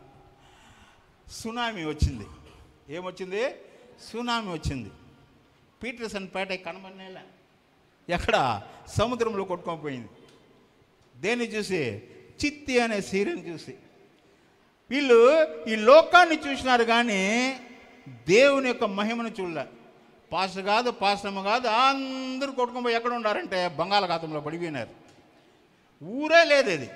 సునామీ వచ్చింది. ఏమొచ్చింది? సునామీ వచ్చింది. పీటర్సన్ పేట కనబడినేలా, ఎక్కడ? సముద్రంలో కొట్టుకొని పోయింది. దేన్ని చూసి? చిత్తి అనే సీరియల్ని చూసి. వీళ్ళు ఈ లోకాన్ని చూసినారు కానీ దేవుని యొక్క మహిమను చూడలే. పాస్టర్ కాదు, పాస్టమ్మ కాదు, అందరూ కొట్టుకొని పోయి ఎక్కడ ఉండారంటే బంగాళాఖాతంలో పడిపోయినారు. ఊరే లేదు. అది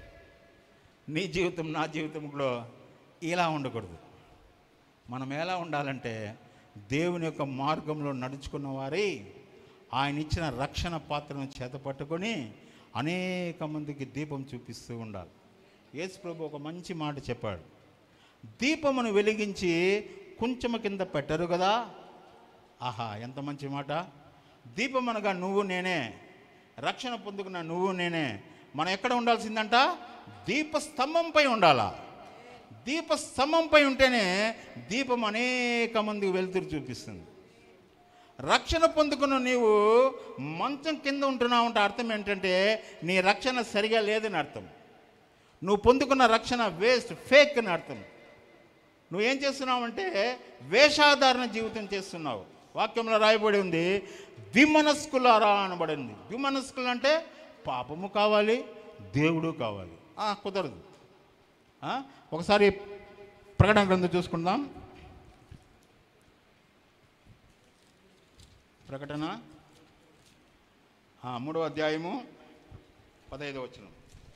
నీ జీవితం, నా జీవితంలో ఇలా ఉండకూడదు. మనం ఎలా ఉండాలంటే దేవుని యొక్క మార్గంలో నడుచుకున్న వారి ఆయన ఇచ్చిన రక్షణ పాత్రను చేతపట్టుకొని అనేక మందికి దీపం చూపిస్తూ ఉండాలి. యేసు ప్రభు ఒక మంచి మాట చెప్పాడు, దీపమును వెలిగించి కొంచెము కింద పెట్టరు కదా. ఆహా, ఎంత మంచి మాట! దీపం అనగా నువ్వు నేనే, రక్షణ పొందుకున్న నువ్వు నేనే. మనం ఎక్కడ ఉండాల్సిందంట? దీపస్తంభంపై ఉండాలా. దీపస్తంభంపై ఉంటేనే దీపం అనేక మందికి వెలుతురు చూపిస్తుంది. రక్షణ పొందుకున్న నీవు మంచం కింద ఉంటున్నావు అంటే అర్థం ఏంటంటే నీ రక్షణ సరిగా లేదని అర్థం. నువ్వు పొందుకున్న రక్షణ వేస్ట్, ఫేక్ అని అర్థం. నువ్వేం చేస్తున్నావు అంటే వేషాధారణ జీవితం చేస్తున్నావు. వాక్యంలో రాయబడి ఉంది, ద్విమనస్కులారా అనబడింది. ద్విమనస్కులు అంటే పాపము కావాలి, దేవుడు కావాలి. కుదరదు. ఒకసారి ప్రకటన గ్రంథం చూసుకుందాం. ప్రకటన మూడవ అధ్యాయము పదహైదవ వచనం.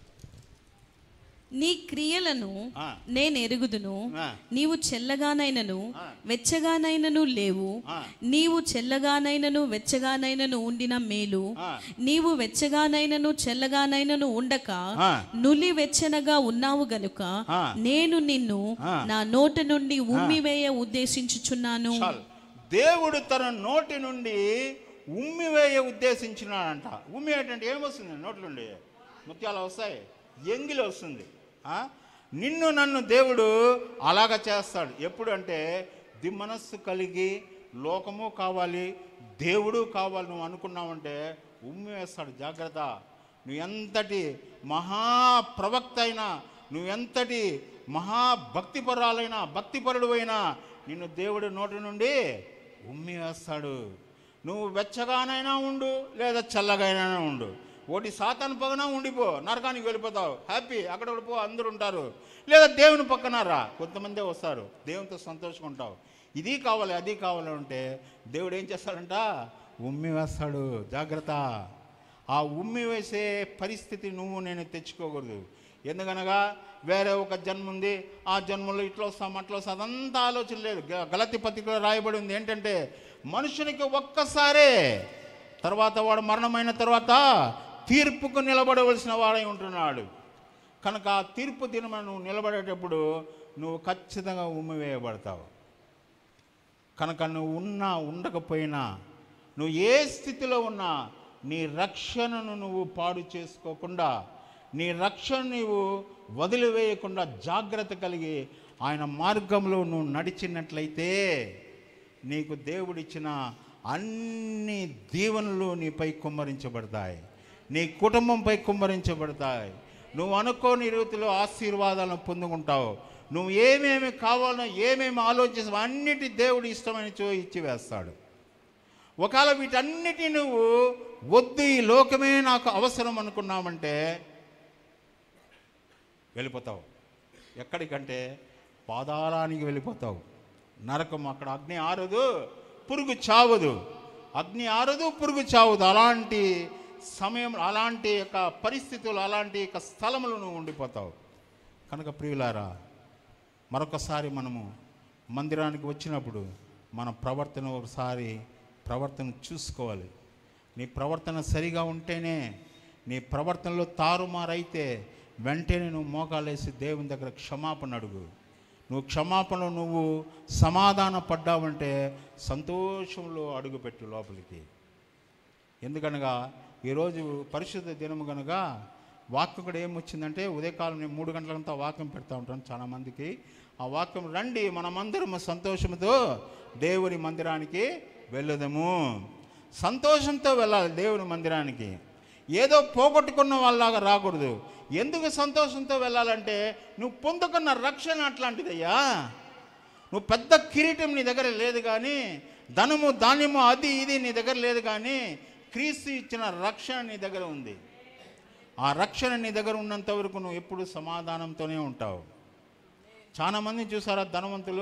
నీ క్రియలను ఆ. నేను ఎరుగుదును. ఆ. నీవు చెల్లగానైనను ఆ. వెచ్చగానైనను లేవు. ఆ. నీవు చెల్లగానైనను వెచ్చగానైనను ఉండిన మేలు. ఆ. నీవు వెచ్చగానైనను చెల్లగానైనను ఉండక ఆ. నులి వెచ్చనగా ఉన్నావు గనుక ఆ. నేను నిన్ను ఆ. నా నోటి నుండి ఉమ్మివేయ ఉద్దేశించుచున్నాను. చాలు. దేవుడు తన నోటి నుండి ఉమ్మివేయ ఉద్దేశించినాడంట. ఉమ్మి ఏంటంటే ఏమొస్తుంది? నోటి నుండి ముత్యాలు వస్తాయి, ఎంగిలి వస్తుంది. ఆ? నిన్ను నన్ను దేవుడు అలాగ చేస్తాడు. ఎప్పుడు అంటే దిమనస్సు కలిగి లోకము కావాలి, దేవుడు కావాలి నువ్వు అనుకున్నావంటే ఉమ్మి వేస్తాడు. జాగ్రత్త. నువ్వు ఎంతటి మహాప్రవక్త అయినా, నువ్వెంతటి మహాభక్తిపరాలైనా, భక్తిపరుడు అయినా నిన్ను దేవుడు నోటి నుండి ఉమ్మి వేస్తాడు. నువ్వు వెచ్చగానైనా ఉండు, లేదా చల్లగానైనా ఉండు. ఒకటి సాతాను పక్కన ఉండిపో, నరకానికి వెళ్ళిపోతావు, హ్యాపీ, అక్కడ వెళ్ళిపో, అందరూ ఉంటారు. లేదా దేవుని పక్కన రా, కొంతమందే వస్తారు, దేవునితో సంతోషంగా ఇది కావాలి అది కావాలి అంటే దేవుడు ఏం చేస్తాడంట? ఉమ్మి వేస్తాడు. జాగ్రత్త. ఆ ఉమ్మి వేసే పరిస్థితి నువ్వు నేను తెచ్చుకోకూడదు. ఎందుకనగా వేరే ఒక జన్మ ఉంది, ఆ జన్మలో ఇట్లా వస్తాం అట్లా వస్తాం, అదంతా ఆలోచన లేదు. గలతీ పత్రికలో రాయబడి ఉంది ఏంటంటే మనుషునికి ఒక్కసారే, తర్వాత వాడు మరణమైన తర్వాత తీర్పుకు నిలబడవలసిన వాడై ఉంటున్నాడు. కనుక ఆ తీర్పు దినమున నువ్వు నిలబడేటప్పుడు నువ్వు ఖచ్చితంగా ఉమ్మివేయబడతావు. కనుక నువ్వు ఉన్నా ఉండకపోయినా, నువ్వు ఏ స్థితిలో ఉన్నా నీ రక్షణను నువ్వు పాడు చేసుకోకుండా, నీ రక్షణ నీవు వదిలివేయకుండా జాగ్రత్త కలిగి ఆయన మార్గంలో నువ్వు నడిచినట్లయితే నీకు దేవుడిచ్చిన అన్ని దీవెనలు నీపై కుమ్మరించబడతాయి, నీ కుటుంబంపై కుమ్మరించబడతాయి. నువ్వు అనుకోని రీతిలో ఆశీర్వాదాలను పొందుకుంటావు. నువ్వు ఏమేమి కావాలో, ఏమేమి ఆలోచిస్తావు అన్నిటి దేవుడు ఇష్టమని చూ ఇచ్చి వేస్తాడు. ఒకవేళ వీటన్నిటి నువ్వు వద్దు, ఈ లోకమే నాకు అవసరం అనుకున్నామంటే వెళ్ళిపోతావు. ఎక్కడికంటే పాతాళానికి వెళ్ళిపోతావు. నరకం. అక్కడ అగ్ని ఆరదు, పురుగు చావదు. అగ్ని ఆరదు, పురుగు చావదు. అలాంటి సమయం, అలాంటి యొక్క పరిస్థితులు, అలాంటి యొక్క స్థలములు నువ్వు ఉండిపోతావు. కనుక ప్రియులారా, మరొకసారి మనము మందిరానికి వచ్చినప్పుడు మన ప్రవర్తన ఒకసారి ప్రవర్తన చూసుకోవాలి. నీ ప్రవర్తన సరిగా ఉంటేనే, నీ ప్రవర్తనలో తారుమారైతే వెంటనే నువ్వు మోకాలేసి దేవుని దగ్గర క్షమాపణ అడుగు. నువ్వు క్షమాపణ, నువ్వు సమాధాన పడ్డావంటే సంతోషంలో అడుగుపెట్టు లోపలికి. ఎందుకనగా ఈరోజు పరిశుద్ధ దినము కనుక వాక్యం కూడా ఏమొచ్చిందంటే, ఉదయకాలం నేను మూడు గంటలంతా వాక్యం పెడతా ఉంటాను చాలామందికి. ఆ వాక్యం, రండి మనమందరం సంతోషంతో దేవుని మందిరానికి వెళ్ళదము. సంతోషంతో వెళ్ళాలి దేవుని మందిరానికి. ఏదో పోగొట్టుకున్న వాళ్ళలాగా రాకూడదు. ఎందుకు సంతోషంతో వెళ్ళాలంటే నువ్వు పొందుకున్న రక్షణ అట్లాంటిదయ్యా. నువ్వు పెద్ద కిరీటం నీ దగ్గర లేదు కానీ, ధనము ధాన్యము అది ఇది నీ దగ్గర లేదు కానీ, క్రీస్తు ఇచ్చిన రక్షణ నీ దగ్గర ఉంది. ఆ రక్షణ నీ దగ్గర ఉన్నంత వరకు నువ్వు ఎప్పుడు సమాధానంతోనే ఉంటావు. చాలామంది చూసారా ధనవంతులు,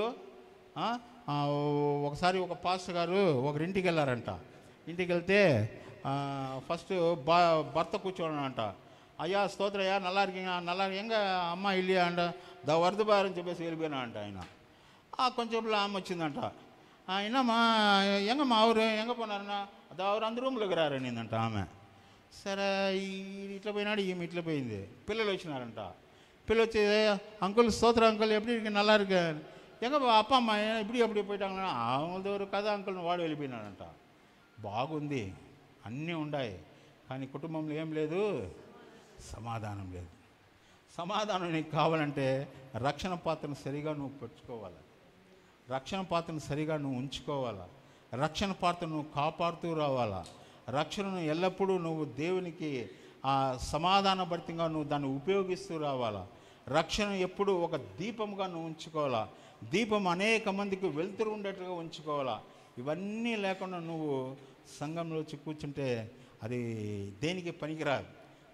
ఒకసారి ఒక పాస్టర్ గారు ఒకరింటికి వెళ్ళారంట. ఇంటికి వెళ్తే ఫస్ట్ బా భర్త కూర్చోడంట. అయ్యా స్తోత్రయ్యా, நல்லா இருக்கீங்க, நல்லா எங்கே అమ్మ இல்லையா అంట, ద వరద బారని చెప్పేసి వెళ్ళిపోయినా అంట ఆయన. కొంచెం ఆమె వచ్చిందంట. என்னம்மா எங்கம்மா அவரு எங்கே போனாருன்னா, అది அவர் அந்த రూమ్లో రారనిందంట ఆమె. సరే ఇట్లా పోయినాడు, ఈమె ఇట్లా పోయింది. పిల్లలు వచ్చినారంట. పిల్లలు వచ్చి, అంకుల్ స్తోత్ర అంకుల్ எப்படி இருக்கு, நல்லா இருக்கு, எங்கே அப்பா அம்மா இப்படி எப்படி போயிட்டாங்கன்னா, அவங்களது ஒரு కథ అంకుల్ వాడు వెళ్ళిపోయినాడంట. బాగుంది, అన్నీ ఉన్నాయి, కానీ కుటుంబంలో ఏం లేదు, సమాధానం లేదు. సమాధానం నీకు కావాలంటే రక్షణ పాత్రను సరిగా నువ్వు పెట్టుకోవాలి, రక్షణ పాత్రను సరిగా నువ్వు ఉంచుకోవాలా, రక్షణ పాత్ర నువ్వు కాపాడుతూ రావాలా, రక్షణను ఎల్లప్పుడూ నువ్వు దేవునికి ఆ సమాధానభరితంగా నువ్వు దాన్ని ఉపయోగిస్తూ రావాలా. రక్షణ ఎప్పుడు ఒక దీపముగా నువ్వు ఉంచుకోవాలా, దీపం అనేక మందికి వెలుతురు ఉండేట్టుగా ఉంచుకోవాలా. ఇవన్నీ లేకుండా నువ్వు సంఘంలో వచ్చి కూర్చుంటే అది దేనికి పనికిరాదు.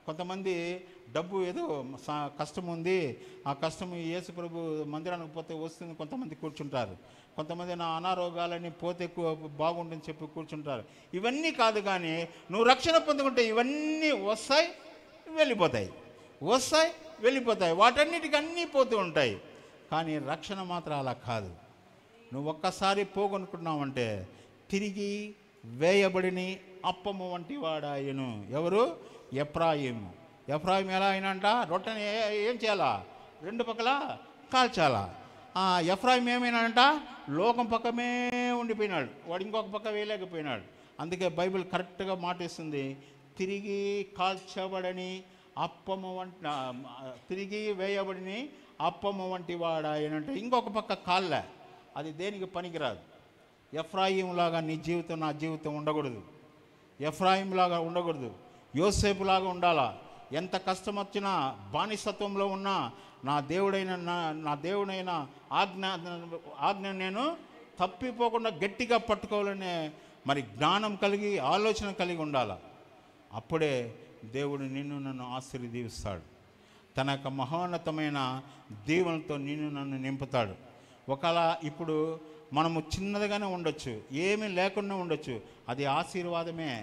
కొంతమంది డబ్బు ఏదో స- కష్టం ఉంది, ఆ కష్టం యేసు ప్రభు మందిరానికి పోతే వస్తుంది కొంతమంది కూర్చుంటారు. కొంతమంది నా అనారోగ్యాలని పోతే కు- బాగుంటుందని చెప్పి కూర్చుంటారు. ఇవన్నీ కాదు, కానీ నువ్వు రక్షణ పొందుకుంటే ఇవన్నీ వస్తాయి వెళ్ళిపోతాయి, వస్తాయి వెళ్ళిపోతాయి, వాటన్నిటికీ అన్నీ పోతూ ఉంటాయి. కానీ రక్షణ మాత్రం అలా కాదు. నువ్వు ఒక్కసారి పోగొనుకున్నావంటే తిరిగి వేయబడిని అప్పము వంటి వాడాయను. ఎవరు? ఎఫ్రాయిము. ఎఫ్రాయిం ఎలా అయినంట? రొట్టెని ఏ- ఏం చేయాలా? రెండు పక్కల కాల్చాలా. ఆ ఎఫ్రాయిం ఏమైనాడంట? లోకం పక్కమే ఉండిపోయినాడు, వాడు ఇంకొక పక్క వేయలేకపోయినాడు. అందుకే బైబిల్ కరెక్ట్గా మాటిస్తుంది, తిరిగి కాల్చబడని అప్పము వంటి తిరిగి వేయబడిని అప్పము వంటి వాడాయనంటే ఇంకొక పక్క కాళ్ళ, అది దేనికి పనికిరాదు. ఎఫ్రాయిం నీ జీవితం నా జీవితం ఉండకూడదు, ఎఫ్రాయిం లాగా ఉండకూడదు, యోసేపు లాగా ఉండాలా. ఎంత కష్టం వచ్చినా, బానిసత్వంలో ఉన్నా నా దేవుడైన నా నా దేవుడైన ఆజ్ఞ ఆజ్ఞ నేను తప్పిపోకుండా గట్టిగా పట్టుకోవాలనే మరి జ్ఞానం కలిగి ఆలోచన కలిగి ఉండాలి. అప్పుడే దేవుడు నిన్ను నన్ను ఆశీర్వదిస్తాడు, తన యొక్క మహోన్నతమైన దీవెనతో నిన్ను నన్ను నింపుతాడు. ఒకవేళ ఇప్పుడు మనము చిన్నదిగానే ఉండొచ్చు, ఏమీ లేకుండా ఉండొచ్చు, అది ఆశీర్వాదమే.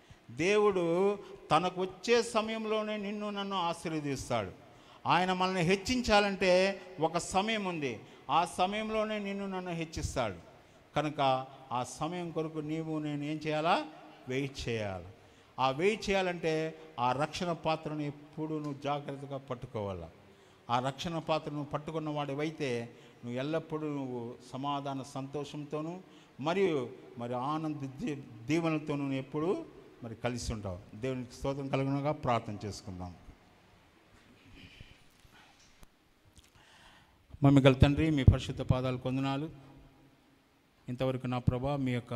దేవుడు తనకు వచ్చే సమయంలోనే నిన్ను నన్ను ఆశీర్వదిస్తాడు. ఆయన మనల్ని హెచ్చించాలంటే ఒక సమయం ఉంది, ఆ సమయంలోనే నిన్ను నన్ను హెచ్చిస్తాడు. కనుక ఆ సమయం కొరకు నీవు నేను ఏం చేయాలా? వెయిట్ చేయాలి. ఆ వెయిట్ చేయాలంటే ఆ రక్షణ పాత్రను ఎప్పుడు నువ్వు జాగ్రత్తగా పట్టుకోవాలి. ఆ రక్షణ పాత్రను పట్టుకున్న వాడివైతే నువ్వు ఎల్లప్పుడూ నువ్వు సమాధాన సంతోషంతోనూ మరియు మరి ఆనంద దీ- దీవెనలతోనూ ఎప్పుడు మరి కలిసి ఉంటావు. దేవునికి స్తోత్రం కలుగునగా ప్రార్థన చేసుకుందాం. మమ్మీ గల తండ్రి, మీ పరిశుద్ధ పాదాలు కొందనాలు. ఇంతవరకు నా ప్రభా మీ యొక్క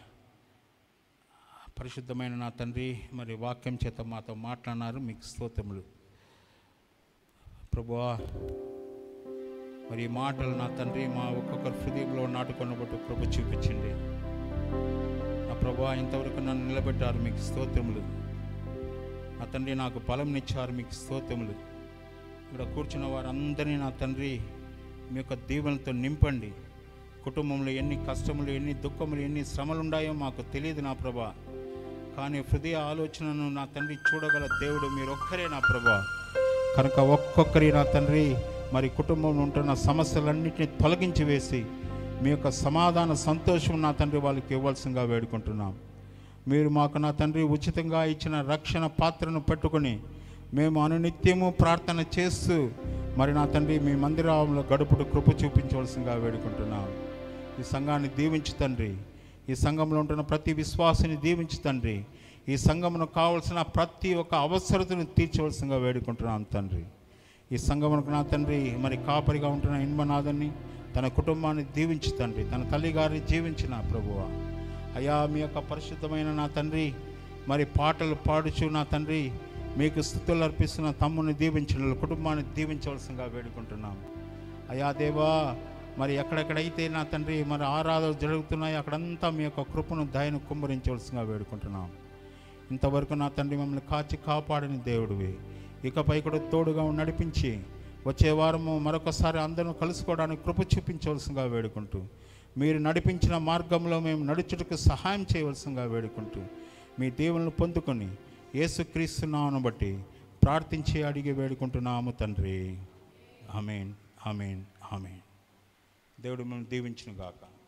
పరిశుద్ధమైన నా తండ్రి మరి వాక్యం చేత మాతో మాట్లాడినారు, మీకు స్తోత్రములు ప్రభువా. మరి ఈ మాటలు నా తండ్రి మా ఒక్కొక్కరి హృదయంలో నాటుకొనబట్టు కృప చూపించండి నా ప్రభువా. ఇంతవరకు నన్ను నిలబెట్టారు, మీకు స్తోత్రములు నా తండ్రి. నాకు బలంనిచ్చారు, మీకు స్తోత్రములు. ఇక్కడ కూర్చున్న వారందరినీ నా తండ్రి మీ యొక్క దీవెనలతో నింపండి. కుటుంబంలో ఎన్ని కష్టములు, ఎన్ని దుఃఖములు, ఎన్ని శ్రమలు ఉన్నాయో మాకు తెలియదు నా ప్రభా, కానీ హృదయ ఆలోచనను నా తండ్రి చూడగల దేవుడు మీరు ఒక్కరే నా ప్రభా. కనుక ఒక్కొక్కరి నా తండ్రి మరి కుటుంబంలో ఉంటున్న సమస్యలన్నింటినీ తొలగించి వేసి మీ యొక్క సమాధాన సంతోషం నా తండ్రి వాళ్ళకి ఇవ్వాల్సిందిగా వేడుకుంటున్నాం. మీరు మాకు నా తండ్రి ఉచితంగా ఇచ్చిన రక్షణ పాత్రను పెట్టుకొని మేము అనునిత్యము ప్రార్థన చేస్తూ మరి నా తండ్రి మీ మందిరంలో గడుపుడు కృప చూపించవలసిందిగా వేడుకుంటున్నాం. ఈ సంఘాన్ని దీవించు తండ్రి, ఈ సంఘంలో ఉంటున్న ప్రతి విశ్వాసిని దీవించు తండ్రి. ఈ సంఘమును కావలసిన ప్రతి ఒక్క అవసరతను తీర్చవలసిందిగా వేడుకుంటున్నాం తండ్రి. ఈ సంఘమునకు నా తండ్రి మరి కాపరిగా ఉంటున్న ఇన్మనాథన్ని, తన కుటుంబాన్ని దీవించు తండ్రి, తన తల్లిగారిని జీవించిన ప్రభువా. అయ్యా మీ యొక్క పరిశుద్ధమైన నా తండ్రి మరి పాటలు పాడుచు నా తండ్రి మీకు స్తుతులు అర్పిస్తున్న తమ్ముని దీవించిన కుటుంబాన్ని దీవించవలసిందిగా వేడుకుంటున్నాం. అయ్యా దేవా, మరి ఎక్కడెక్కడైతే నా తండ్రి మరి ఆరాధనలు జరుగుతున్నాయో అక్కడంతా మీ యొక్క కృపను దయను కుమ్మరించవలసిందిగా వేడుకుంటున్నాం. ఇంతవరకు నా తండ్రి మమ్మల్ని కాచి కాపాడిన దేవుడివి, ఇకపై కూడా తోడుగా నడిపించి వచ్చే వారము మరొకసారి అందరూ కలుసుకోవడానికి కృప చూపించవలసిందిగా వేడుకుంటూ మీరు నడిపించిన మార్గంలో మేము నడుచుటకు సహాయం చేయవలసిందిగా వేడుకుంటూ మీ దేవులను పొందుకొని యేసుక్రీస్తు నామమును బట్టి ప్రార్థించి అడిగి వేడుకుంటున్నాము తండ్రి. ఆమేన్, ఆమేన్, ఆమేన్. దేవుడు మిమ్మల్ని దీవించును గాక.